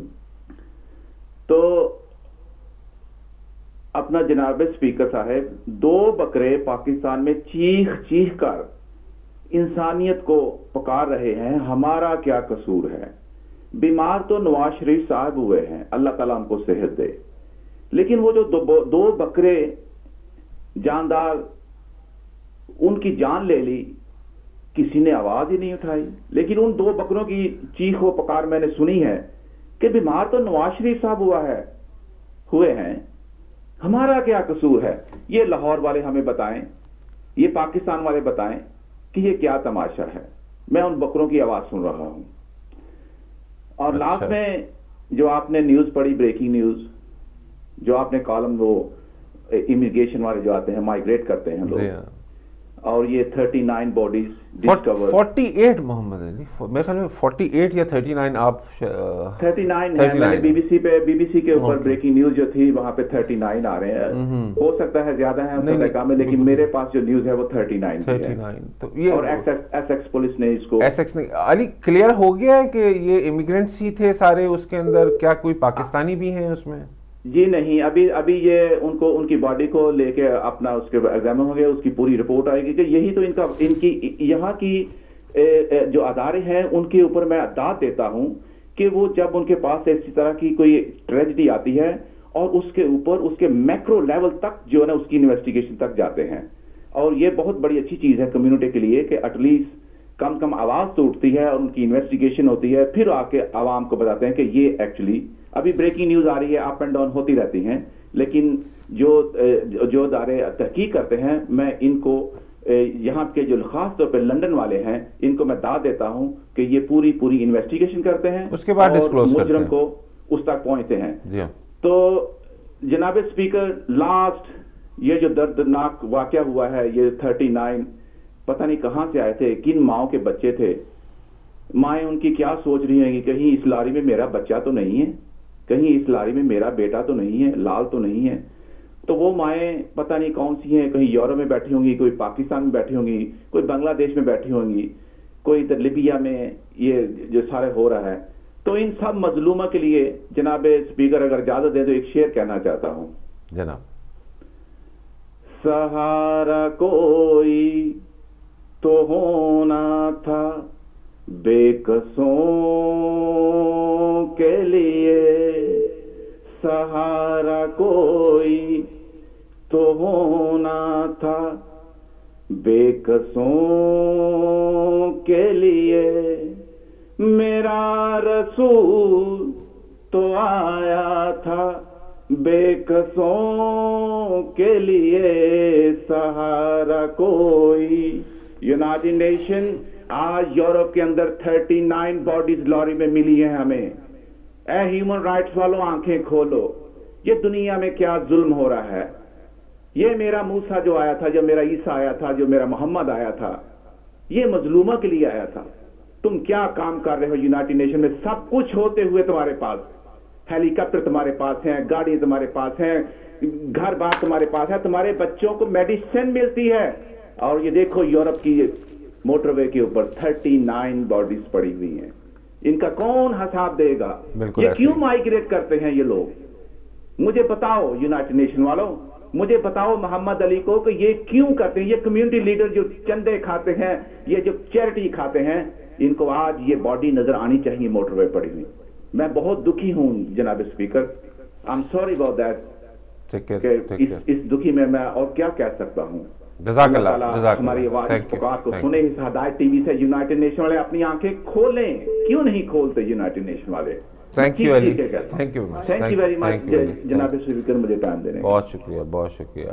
تو اپنا جناب اسپیکر صاحب 2 بکرے پاکستان میں چیخ چیخ کر انسانیت کو پکار رہے ہیں, ہمارا کیا قصور ہے. بیمار تو نواز شریف صاحب ہوئے ہیں, اللہ تعالیٰ ان کو صحت دے, لیکن وہ جو 2 بکرے جاندار ان کی جان لے لی, کسی نے آواز ہی نہیں اٹھائی. لیکن ان 2 بکروں کی چیخ و پکار میں نے سنی ہے کہ بیمار تو نواز شریف صاحب ہوئے ہیں, ہمارا کیا قصور ہے. یہ لاہور والے ہمیں بتائیں, یہ پاکستان والے بتائیں کہ یہ کیا تماشا ہے. میں ان بکروں کی آواز سن رہا ہوں. اور لاسٹ میں جو آپ نے نیوز پڑھی, بریکنگ نیوز, جو آپ نے کالم, وہ امیگریشن والے جو آتے ہیں, مائگریٹ کرتے ہیں لوگ, اور یہ 39 باڈیز ڈسکور, 48 محمد علی, میرے خیال میں 48 یا 39, آپ 39 ہے. میں نے بی بی سی کے اوپر بریکنگ نیوز جو تھی وہاں پہ 39 آ رہے ہیں. ہو سکتا ہے زیادہ ہیں کام ہے, لیکن میرے پاس جو نیوز ہے وہ 39 ہے. اور ایس ایکس پولیس نے اس کو, علی کلیئر ہو گیا ہے کہ یہ امیگرینٹس ہی تھے سارے اس کے اندر, کیا کوئی پاکستانی بھی ہیں اس میں؟ جی نہیں, ابھی یہ ان کی باڈی کو لے کے اپنا اس کے ایگزامن ہو گیا, اس کی پوری رپورٹ آئے گی. کہ یہی تو ان کی یہاں کی جو ادارے ہیں ان کے اوپر میں داد دیتا ہوں کہ وہ جب ان کے پاس اسی طرح کی کوئی ٹریجڈی آتی ہے اور اس کے اوپر اس کے میکرو لیول تک جو ہے نا اس کی انویسٹیگیشن تک جاتے ہیں. اور یہ بہت بڑی اچھی چیز ہے کمیونٹی کے لیے کہ ایٹ لیسٹ کم آواز تو اٹھتی ہے اور ان کی انویسٹیگیشن ہوتی ہے, پھر آ کے عوام کو بتاتے ہیں کہ یہ ایکچولی ابھی بریکنگ نیوز آ رہی ہے, اپ اینڈ ڈاؤن ہوتی رہتی ہیں, لیکن جو ادارے تحقیق کرتے ہیں, میں ان کو یہاں کے جو خاص طور پہ لندن والے ہیں ان کو میں داد دیتا ہوں کہ یہ پوری انویسٹیگیشن کرتے ہیں, اس کے بعد ڈسکلوز کرتے ہیں, مجرم کو اس تک پہنچتے ہیں. تو جناب اسپیکر, لاسٹ یہ جو دردناک واقعہ ہوا ہے, یہ 39 پتہ نہیں کہاں سے آئے تھے, کن ماؤں کے بچے تھے. مائیں ان کی کیا سوچ رہی ہیں کہ کہیں اس لاری میں میرا بچہ تو نہیں ہے, کہیں اس لاری میں میرا بیٹا تو نہیں ہے, لال تو نہیں ہے. تو وہ مائیں پتہ نہیں کون سی ہیں, کہیں یورپ میں بیٹھی ہوں گی, کوئی پاکستان میں بیٹھی ہوں گی, کوئی بنگلہ دیش میں بیٹھی ہوں گی, کوئی ادھر لیبیا میں, یہ جو سارے ہو رہا ہے. تو ان سب مظلومہ کے لیے جناب اسپیکر اگر اجازت دیں تو ایک شعر کہنا چاہتا ہوں. جناب. سہارا کوئی تو ہونا تھا بے قصوں کے لیے, سہارا کوئی تو ہونا تھا بے قصوں کے لیے. میرا رسول تو آیا تھا بے قصوں کے لیے, سہارا کوئی. یونائٹڈ نیشن آج یورپ کے اندر 39 باڈیز لاری میں ملی ہیں ہمیں. اے ہیومن رائٹس والوں, آنکھیں کھولو, یہ دنیا میں کیا ظلم ہو رہا ہے. یہ میرا موسیٰ جو آیا تھا, جو میرا عیسیٰ آیا تھا, جو میرا محمد آیا تھا, یہ مظلومہ کے لیے آیا تھا. तुम क्या काम कर रहे हो यूनाइटेड नेशन में? सब कुछ होते हुए तुम्हारे पास हेलीकॉप्टर तुम्हारे पास हैं, गाड़ी तुम्हारे पास हैं, घर बार तुम्हारे पास है, तुम्हारे बच्चों को मेडिसिन मिलती है। और ये देखो यूरोप की मोटरवे के ऊपर 39 बॉडीज पड़ी हुई हैं, इनका कौन हिसाब देगा? ये क्यों माइग्रेट करते हैं ये लोग? मुझे बताओ यूनाइटेड नेशन वालों, मुझे बताओ मोहम्मद अली को कि ये क्यों करते हैं? ये कम्युनिटी लीडर जो चंदे खाते हैं, ये जो चैरिटी खाते हैं, इनको आज ये बॉडी नजर आनी चाहिए मोटरवे पड़ी हुई। मैं बहुत दुखी हूं जनाब speaker, I am sorry about that. इस दुखी में मैं और क्या कह सकता हूं? हमारी आवाज पुकार को सुने इस हदायत टीवी से। यूनाइटेड नेशन वाले अपनी आंखें खोलें, क्यों नहीं खोलते यूनाइटेड नेशन वाले? Thank you Ali, thank you very much जनाब स्पीकर, मुझे टाइम देने। बहुत शुक्रिया, बहुत शुक्रिया।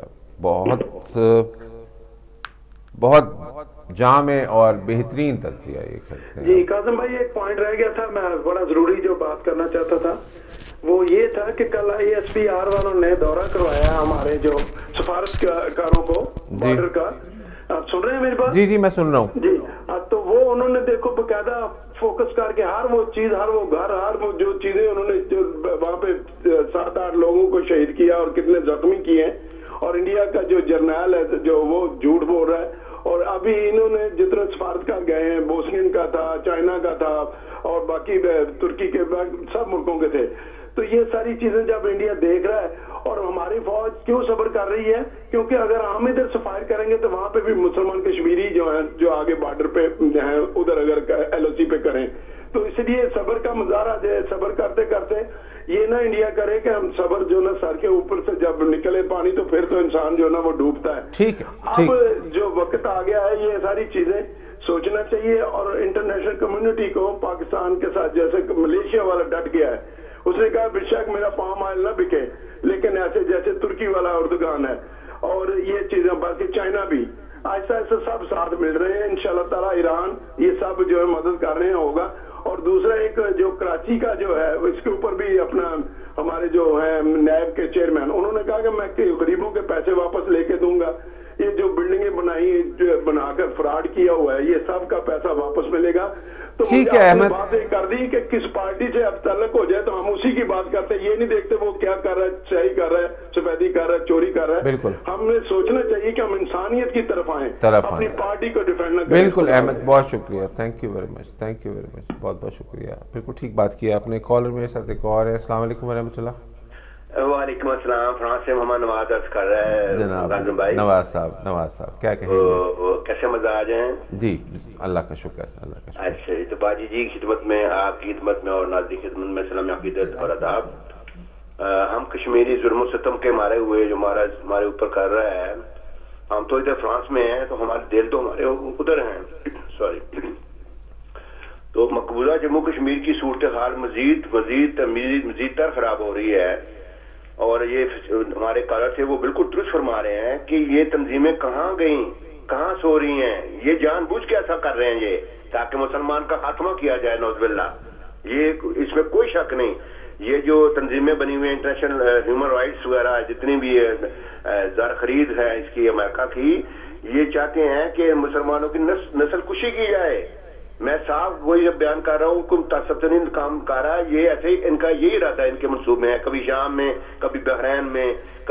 बहुत जामे और बेहतरीन तज्जिया ये करते हैं। जी कासिम भाई, एक पॉइंट रह गया था, मैं बड़ा जरूरी जो बात करना चाहता था वो ये था कि कल ISPR वालों ने दौरा करवाया हमारे जो सिफारिशकारों को बॉर्डर का। आप सुन रहे हैं मेरी बात? जी जी मैं सुन रहा हूँ जी। तो वो उन्होंने देखो बकायदा फोकस करके हर वो चीज, हर वो घर, हर वो जो चीजें उन्होंने जो वहाँ पे 7-8 लोगों को शहीद किया और कितने जख्मी किए हैं। और इंडिया का जो जर्नल है जो वो झूठ बोल रहा है। और अभी इन्होंने जितने सफारतकार गए हैं, बोस्नियन का था, चाइना का था और बाकी तुर्की के सब मुल्कों के थे। तो ये सारी चीजें जब इंडिया देख रहा है, और हमारी फौज क्यों सब्र कर रही है? क्योंकि अगर हम इधर से फायर करेंगे तो वहां पे भी मुसलमान कश्मीरी जो है, जो आगे बॉर्डर पे हैं, उधर अगर LOC पे करें तो इसलिए सब्र का मुजाहरा जो सब्र करते करते ये ना इंडिया करे कि हम सब्र जो ना सर के ऊपर से जब निकले पानी तो फिर तो इंसान जो ना वो डूबता है। ठीक है, अब जो वक्त आ गया है ये सारी चीजें सोचना चाहिए। और इंटरनेशनल कम्युनिटी को पाकिस्तान के साथ, जैसे मलेशिया वाला डट गया है, उसने कहा बेशक मेरा पाम ऑयल ना बिके, लेकिन ऐसे जैसे तुर्की वाला उर्दुगान है और ये चीजें, बाकी चाइना भी आहिस्ता आहिस्ता सब साथ मिल रहे हैं इंशाल्लाह ताला। ईरान ये सब जो है मदद कर रहे हैं, होगा। और दूसरा एक जो कराची का जो है इसके ऊपर भी अपना हमारे जो है नैब के चेयरमैन, उन्होंने कहा कि मैं गरीबों के पैसे वापस लेके दूंगा। ये जो बिल्डिंगें बनाई, जो बनाकर फ्रॉड किया हुआ है, ये सब का पैसा वापस मिलेगा। तो ठीक है अहमद, बात कर दी कि किस पार्टी से अब तल्लक हो जाए तो हम उसी की बात करते हैं, ये नहीं देखते वो क्या कर रहा है, सही कर रहा है, सफेदी कर रहा है, चोरी कर रहा है। बिल्कुल हमने सोचना चाहिए कि हम इंसानियत की तरफ आए, अपनी पार्टी को डिफेंड न करें। बिल्कुल अहमद, बहुत शुक्रिया, thank you very much, thank you very much, बहुत बहुत शुक्रिया। बिल्कुल ठीक बात किया आपने। कॉलर मेरे साथ एक और है। अस्सलाम वालेकुम वरहमतुल्लाह। वालेकुम अस्सलाम। फ्रांस से मोहम्मद नवाज अर्ज कर रहा है जनाब भाई। नवाज साहब क्या कहेंगे? कैसे मजाज हैं? जी अल्लाह का शुक्र, अल्लाह का शुक्र। अच्छा तो बाजी जी की खिदमत में, आपकी खिदमत में और नाज़रीन की खिदमत में सलाम अक़ीदत और अदाब। हम कश्मीरी जुल्म सितम के मारे हुए जो हमारे ऊपर कर रहा है, हम तो इधर फ्रांस में हैं तो हमारे दिल तो हमारे उधर हैं, सॉरी। तो मकबूजा जम्मू कश्मीर की सूरत हाल मजीद तर खराब हो रही है। और ये हमारे कॉलर से वो बिल्कुल दुरुस्त फरमा रहे हैं कि ये तंजीमें कहाँ गई, कहाँ सो रही हैं, ये जानबूझ के ऐसा कर रहे हैं ये ताकि मुसलमान का खात्मा किया जाए, नौज़बिल्लाह। ये इसमें कोई शक नहीं। ये जो तंजीमें बनी हुई हैं, इंटरनेशनल ह्यूमन राइट्स वगैरह जितनी भी ज़र खरीद है इसकी अमेरिका की, ये चाहते हैं कि मुसलमानों की नस्ल कुशी की जाए। मैं साफ वही जब बयान कर रहा हूँ, सबसे काम कर रहा है ये, ऐसे ही इनका यही इरादा है, इनके मंसूबे हैं। कभी शाम में, कभी बहरैन में,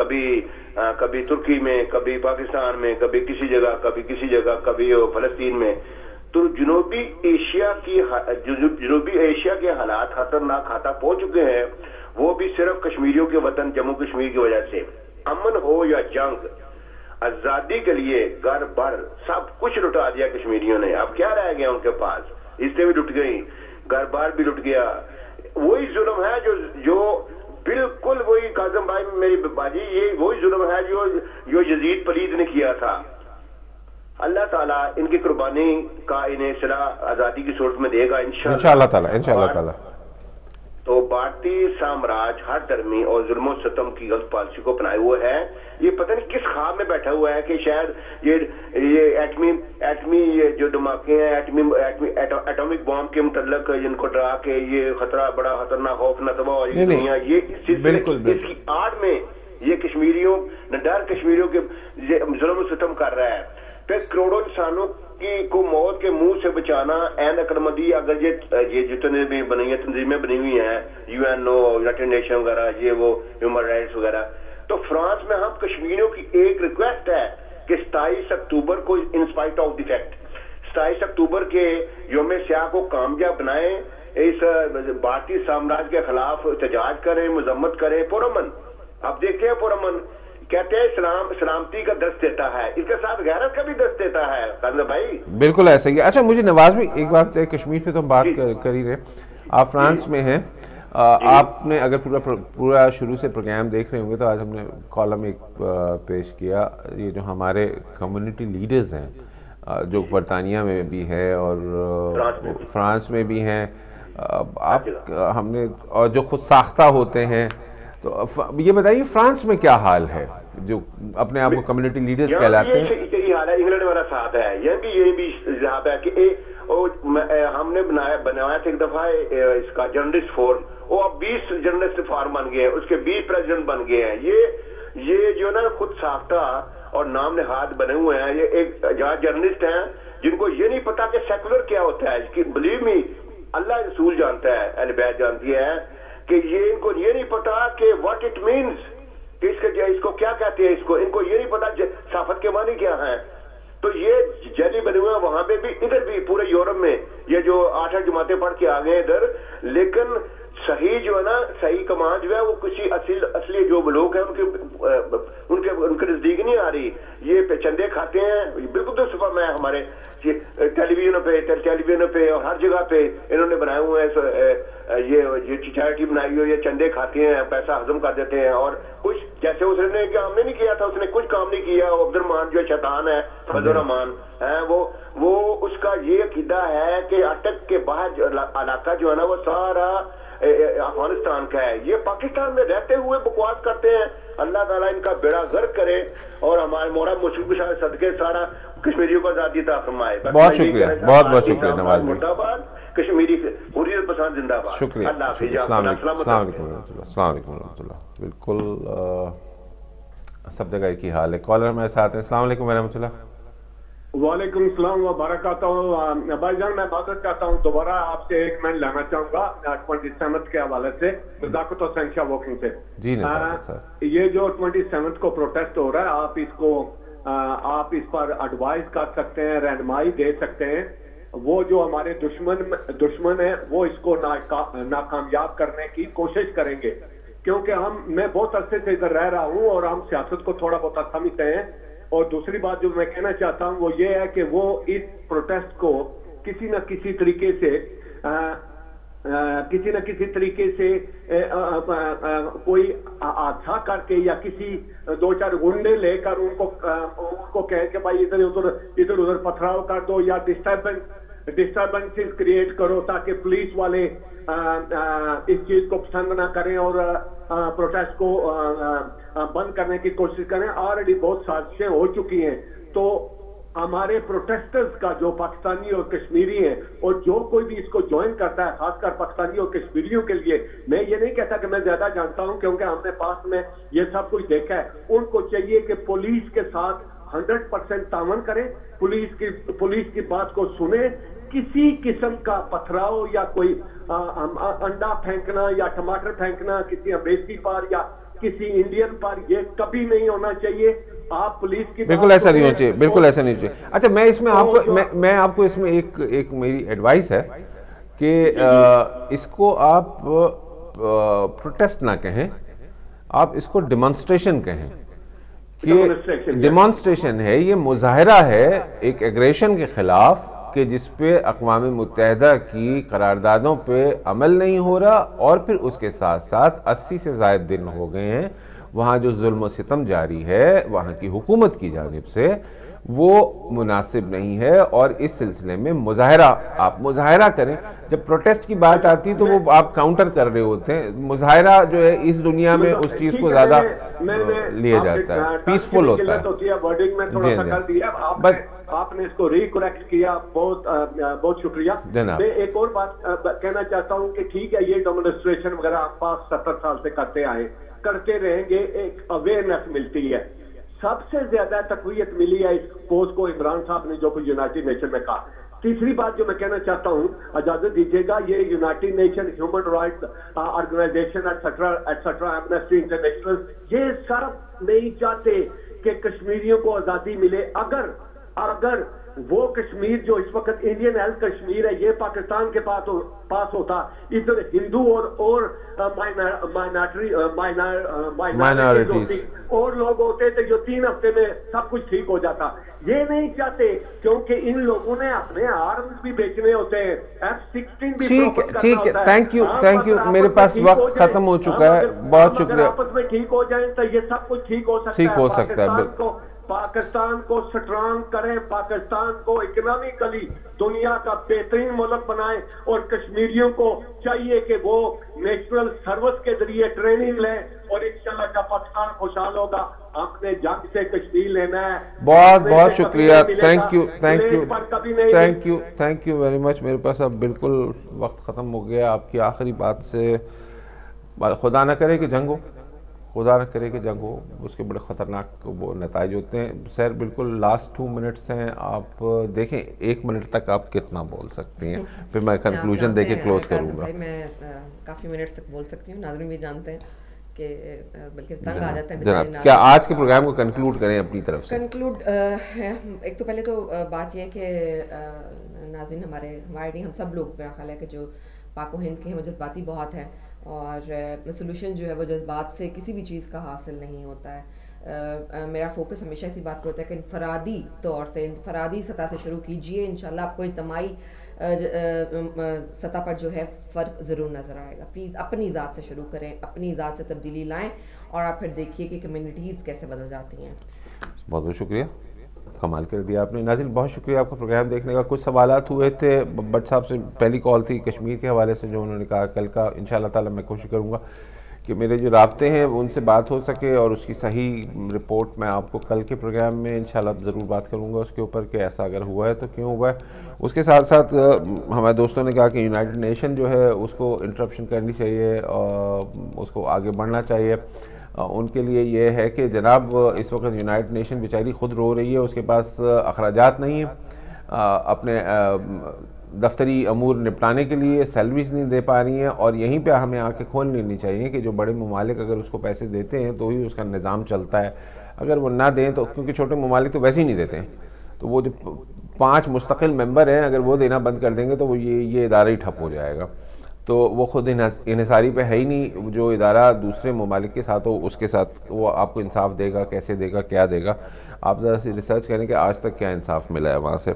कभी तुर्की में, कभी पाकिस्तान में, कभी किसी जगह, कभी किसी जगह, कभी फलस्तीन में। तो जनूबी एशिया के हालात खतरनाक खाता पहुंच चुके हैं, वो भी सिर्फ कश्मीरियों के वतन जम्मू कश्मीर की वजह से। अमन हो या जंग, आजादी के लिए घर भर सब कुछ लुटा दिया कश्मीरियों ने। अब क्या रह गया उनके पास? इससे भी लुट गई, घर बार भी लुट गया। वही जुल्म है जो बिल्कुल वही काज़म भाई मेरी बाजी, ये वही जुल्म है जो यजीद पलीद ने किया था। अल्लाह ताला इनकी कुर्बानी का इन्हें सिला आजादी की सूरत में देगा इंशाअल्लाह ताला। तो भारतीय साम्राज्य हर धर्मी और जुल्म सितम की गलत पॉलिसी को अपनाए हुए है। ये पता नहीं किस ख्वाब में बैठा हुआ है कि शायद ये एटमी जो धमाके हैं, एटॉमिक बॉम्ब के मुतल्लक जिनको डरा के ये खतरा बड़ा खतरनाक खौफ न तबाह हो रही दुनिया, ये इसकी आड़ में ये कश्मीरियों न डर कश्मीरियों के जुल्म सितम कर रहा है। फिर करोड़ों इंसानों को मौत के मुंह से बचाना एन अकरमदी, अगर ये जितने भी बनी है तंजीमें बनी हुई हैं, यूएनओ, यूनाइटेड नेशन वगैरह, ये वो ह्यूमन राइट्स वगैरह, तो फ्रांस में हम कश्मीरियों की एक रिक्वेस्ट है कि 27 अक्टूबर को in spite of the fact 27 October के यौम स्याह को कामयाब बनाएं, इस भारतीय साम्राज्य के खिलाफ एहतजाज करें, मजम्मत करें। पुरअमन, अब देखते हैं पुरअमन कहते हैं इस्लाम सलामती का दर्ज देता है, इसके साथ गैरत का भी दर्ज देता है काजम भाई। बिल्कुल ऐसा ही। अच्छा मुझे नवाज भी एक बात है, कश्मीर पे तो हम बात कर ही रहे, आप फ्रांस में हैं, आपने अगर पूरा शुरू से प्रोग्राम देख रहे होंगे तो आज हमने कॉलम एक पेश किया, ये जो हमारे कम्युनिटी लीडर्स हैं जो बरतानिया में भी है और फ्रांस में भी हैं, आप हमने और जो खुद साख्ता होते हैं, तो ये बताइए फ्रांस में क्या हाल है, जो अपने आप को कम्युनिटी लीडर्स कहलाते हैं? यही हाल है, इंग्लैंड वाला साथ है, ये भी जहां है कि हमने बनाया था एक दफा इसका जर्नलिस्ट फोरम, वो अब 20 जर्नलिस्ट फॉर्म बन गए हैं, उसके 20 प्रेसिडेंट बन गए हैं। ये जो ना खुद साख्ता और नाम नहाद बने हुए हैं, ये एक जर्नलिस्ट हैं जिनको ये नहीं पता कि सेकुलर क्या होता है, कि बिलीव मी अल्लाह रसूल जानता है, अहले बैत जानती है कि इनको ये नहीं पता कि व्हाट इट मीन्स, कि इसको क्या कहते हैं, इनको ये नहीं पता साफत के मानी क्या है। तो ये जैली बने हुए हैं वहां पे भी, इधर भी पूरे यूरोप में ये जो 8 जमातें पढ़ के आ गए इधर, लेकिन सही जो है ना, सही कमान जो है वो किसी असली जो लोग हैं उनके नजदीक नहीं आ रही, ये चंदे खाते हैं। बिल्कुल तो सुबह मैं हमारे टेलीविजन पे और हर जगह पे इन्होंने बनाए हुए हैं, ये चैरिटी बनाई हुई है, चंदे खाते हैं, पैसा हजम कर देते हैं, और कुछ जैसे उसने हमने नहीं किया था, उसने कुछ काम नहीं किया। अब्दुलरहमान जो शैतान है, फजलरहमान है, वो उसका ये अकीदा है कि अटक के बाहर इलाका जो है ना वो सारा अफगानिस्तान का है, ये पाकिस्तान में रहते हुए बकवास करते हैं। अल्लाह ताला इनका बेड़ा गर्क करे और हमारे मोरा मुश्किल कुशा सदके सारा कश्मीरियों को आजादी अता फरमाए। बहुत शुक्रिया, बहुत बहुत शुक्रिया नवाज भाई। मुर्दाबाद, कश्मीरी हुर्रियत पसंद जिंदाबाद। शुक्रिया, अस्सलाम वालेकुम। बिल्कुल सब जगह एक ही हाल है। कॉलर हमारे साथ हैं, अस्सलाम वालेकुम रहमतुल्लाह। वालेकुम सलाम व बरकातहू। भाईजान मैं माजरत चाहता हूँ, दोबारा आपसे एक मैं लाना चाहूंगा 27 के हवाले से, नज़ाकत और संख्या वॉकिंग से। जी सर, ये जो 27 को प्रोटेस्ट हो रहा है, आप इस पर एडवाइस कर सकते हैं, रहनुमाई दे सकते हैं। वो जो हमारे दुश्मन है वो इसको नाकामयाब करने की कोशिश करेंगे, क्योंकि मैं बहुत अरसे से इधर रह रहा हूँ और हम सियासत को थोड़ा बहुत समझते हैं। और दूसरी बात जो मैं कहना चाहता हूँ वो ये है कि वो इस प्रोटेस्ट को किसी न किसी तरीके से कोई हादसा करके या किसी 2-4 गुंडे लेकर उनको कहें कि भाई इधर उधर पथराव कर दो या डिस्टर्बेंसेस क्रिएट करो, ताकि पुलिस वाले इस चीज को पसंद ना करें और प्रोटेस्ट को बंद करने की कोशिश करें। ऑलरेडी बहुत साजिशें हो चुकी हैं। तो हमारे प्रोटेस्टर्स का जो पाकिस्तानी और कश्मीरी हैं, और जो कोई भी इसको ज्वाइन करता है, खासकर पाकिस्तानी और कश्मीरियों के लिए, मैं ये नहीं कहता कि मैं ज्यादा जानता हूं, क्योंकि हमने पास में ये सब कुछ देखा है। उनको चाहिए कि पुलिस के साथ 100% तावन करें, पुलिस की बात को सुने। किसी किस्म का पथराव या कोई अंडा फेंकना या टमाटर फेंकना किसी अमेरिकी पर या किसी इंडियन पर, ये कभी नहीं होना चाहिए। आप पुलिस की बिल्कुल ऐसा नहीं होना चाहिए, बिल्कुल ऐसा नहीं चाहिए। अच्छा मैं इसमें मैं आपको इसमें एक मेरी एडवाइस है कि इसको आप प्रोटेस्ट ना कहें, आप इसको डेमोन्स्ट्रेशन कहें। कि डेमोन्स्ट्रेशन है, ये मुजाहरा है एक एग्रेशन के खिलाफ, कि जिस पे अक़वाम मुत्तहिदा की करारदादों पे अमल नहीं हो रहा, और फिर उसके साथ साथ 80 से ज़ायद दिन हो गए हैं वहाँ जो जुल्म व सितम जारी है वहाँ की हुकूमत की जानिब से, वो मुनासिब नहीं है। और इस सिलसिले में आप मुजाहरा करें। जब प्रोटेस्ट की बात आती है तो वो आप काउंटर कर रहे होते हैं। मुजाहरा जो है इस दुनिया में उस चीज़ को ज़्यादा लिया जाता है, पीसफुल होता है। बस आपने इसको रिकरेक्ट किया, बहुत शुक्रिया। मैं एक और बात कहना चाहता हूँ कि ठीक है, ये डेमोन्स्ट्रेशन वगैरह आप 5-70 साल से करते रहेंगे, एक अवेयरनेस मिलती है। سب سے زیادہ تقویت ملی ہے اس پوز کو عمران صاحب نے جو کہ یونائٹڈ نیشن میں کہا. تیسری بات جو میں کہنا چاہتا ہوں, اجازت دیجیے گا, یہ united nation human rights organisation etcetera etcetera Amnesty International یہ سب نہیں چاہتے کہ کشمیریوں کو آزادی ملے. اگر وہ کشمیر جو اس وقت انڈین ہیلتھ کشمیر ہے یہ پاکستان کے پاس ہوتا, ادھر ہندو اور مائنارٹیز اور لوگ ہوتے تھے جو 3 ہفتے میں سب کچھ ٹھیک ہو جاتا. یہ نہیں چاہتے کیونکہ ان لوگوں نے اپنے آرمز بھی بیچنے ہوتے ہیں, F-16 بھی پروفٹ کرنا ٹھیک ہے. ہوتا ہے. تھینک یو, میرے پاس وقت ختم ہو چکا ہے. بہت شکریہ. آپس میں ٹھیک ہو جائیں تو یہ سب کچھ ٹھیک ہو سکتا ہے. پاکستان کو سٹرانگ کریں, پاکستان کو اکنامکلی دنیا کا بہترین ملک بنائیں, اور کشمیریوں کو چاہیے کہ وہ نیشنل سروس کے ذریعے ٹریننگ لیں, اور انشاءاللہ جب پاکستان خوشحال ہوگا ہم نے جنگ سے کشمیر لینا ہے. بہت شکریہ. Thank you very much. میرے پاس اب بالکل وقت ختم ہو گیا. آپ کی آخری بات سے, خدا نہ کرے کہ جنگ ہو, خدا نہ کرے کہ جنگ ہو, اس کے بڑے خطرناک وہ نتائج ہوتے ہیں. سر بالکل لاسٹ 2 منٹس ہیں, آپ دیکھیں 1 منٹ تک آپ کتنا بول سکتی ہیں, پھر میں کنکلوژن دے کے کلوز کروں گا. میں کافی منٹ تک بول سکتی ہوں, ناظرین بھی جانتے ہیں کہ بلکہ تنگ آ جاتے ہیں. جناب کیا آج کے پروگرام کو کنکلوڈ کریں اپنی طرف سے؟ کنکلوڈ ایک تو پہلے تو بات یہ ہے کہ ناظرین ہمارے ہم سب لوگ میرا خیال ہے کہ جو پاک و ہند کے ہیں وہ جذباتی بہت ہیں, اور سولوشن جو ہے وہ جذبات سے کسی بھی چیز کا حاصل نہیں ہوتا ہے. میرا فوکس ہمیشہ اسی بات پہ ہوتا ہے کہ انفرادی طور سے, انفرادی سطح سے شروع کیجئے, انشاءاللہ آپ کو اجتماعی سطح پر جو ہے فرق ضرور نظر آئے گا. پلیز اپنی ذات سے شروع کریں, اپنی ذات سے تبدیلی لائیں, اور آپ پھر دیکھیے کہ کمیونٹیز کیسے بدل جاتی ہیں. بہت بہت شکریہ, کمال کر دیا آپ نے. ناظرین بہت شکریہ آپ کا پروگرام دیکھنے کا. کچھ سوالات ہوئے تھے, بٹ صاحب سے پہلی کال تھی کشمیر کے حوالے سے جو انہوں نے کہا, کل کا انشاءاللہ تعالی میں کوشش کروں گا کہ میرے جو رابطے ہیں ان سے بات ہو سکے, اور اس کی صحیح رپورٹ میں آپ کو کل کے پروگرام میں انشاءاللہ ضرور بات کروں گا اس کے اوپر کہ ایسا اگر ہوا ہے تو کیوں ہوا ہے. اس کے ساتھ ساتھ ہمارے دوستوں نے کہا کہ یونائٹڈ نیشن جو ہے اس کو انٹرپشن کرنی چاہیے, اور اس کو آگے بڑھنا چاہیے. ان کے لیے یہ ہے کہ جناب اس وقت یونائٹڈ نیشن بیچاری خود رو رہی ہے, اس کے پاس اخراجات نہیں ہیں, اپنے دفتری امور نپٹانے کے لیے سیلریز نہیں دے پا رہی ہیں, اور یہیں پہ ہمیں آنکھیں کھول لینی چاہیے کہ جو بڑے ممالک اگر اس کو پیسے دیتے ہیں تو ہی اس کا نظام چلتا ہے. اگر وہ نہ دیں تو, کیونکہ چھوٹے ممالک تو ویسے ہی نہیں دیتے ہیں, تو وہ جو 5 مستقل ممبر ہیں اگر وہ دینا بند کر دیں گے تو وہ یہ ادارہ ہی ٹھپ ہو جائے گا. تو وہ خود انحصاری پہ ہے ہی نہیں. جو ادارہ دوسرے ممالک کے ساتھ ہو اس کے ساتھ وہ آپ کو انصاف دے گا, کیسے دے گا, کیا دے گا. آپ ذرا سی ریسرچ کریں کہ آج تک کیا انصاف ملا ہے وہاں سے.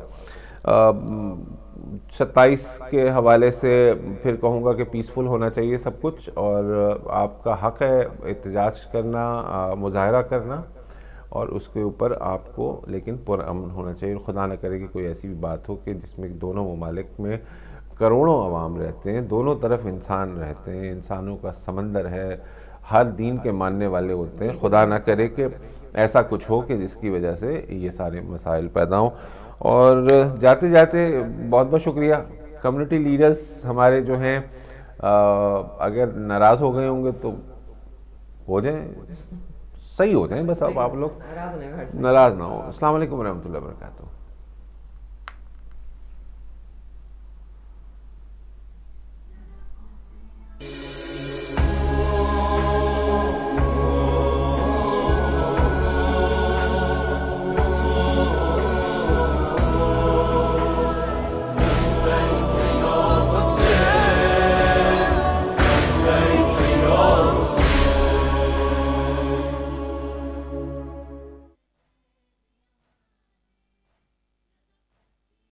27 کے حوالے سے پھر کہوں گا کہ پیسفل ہونا چاہیے سب کچھ, اور آپ کا حق ہے احتجاج کرنا, مظاہرہ کرنا, اور اس کے اوپر آپ کو لیکن پرامن ہونا چاہیے. خدا نہ کرے کہ کوئی ایسی بھی بات ہو کہ جس میں دونوں ممالک میں کروڑوں عوام رہتے ہیں, دونوں طرف انسان رہتے ہیں, انسانوں کا سمندر ہے, ہر دین کے ماننے والے ہوتے ہیں. خدا نہ کرے کہ ایسا کچھ ہو کہ جس کی وجہ سے یہ سارے مسائل پیدا ہوں. اور جاتے جاتے بہت بہت شکریہ. کمیونٹی لیڈرز ہمارے جو ہیں اگر ناراض ہو گئے ہوں گے تو ہو جائیں, صحیح ہو جائیں, بس اب آپ لوگ ناراض نہ ہو. السلام علیکم ورحمۃ اللہ وبرکاتہ.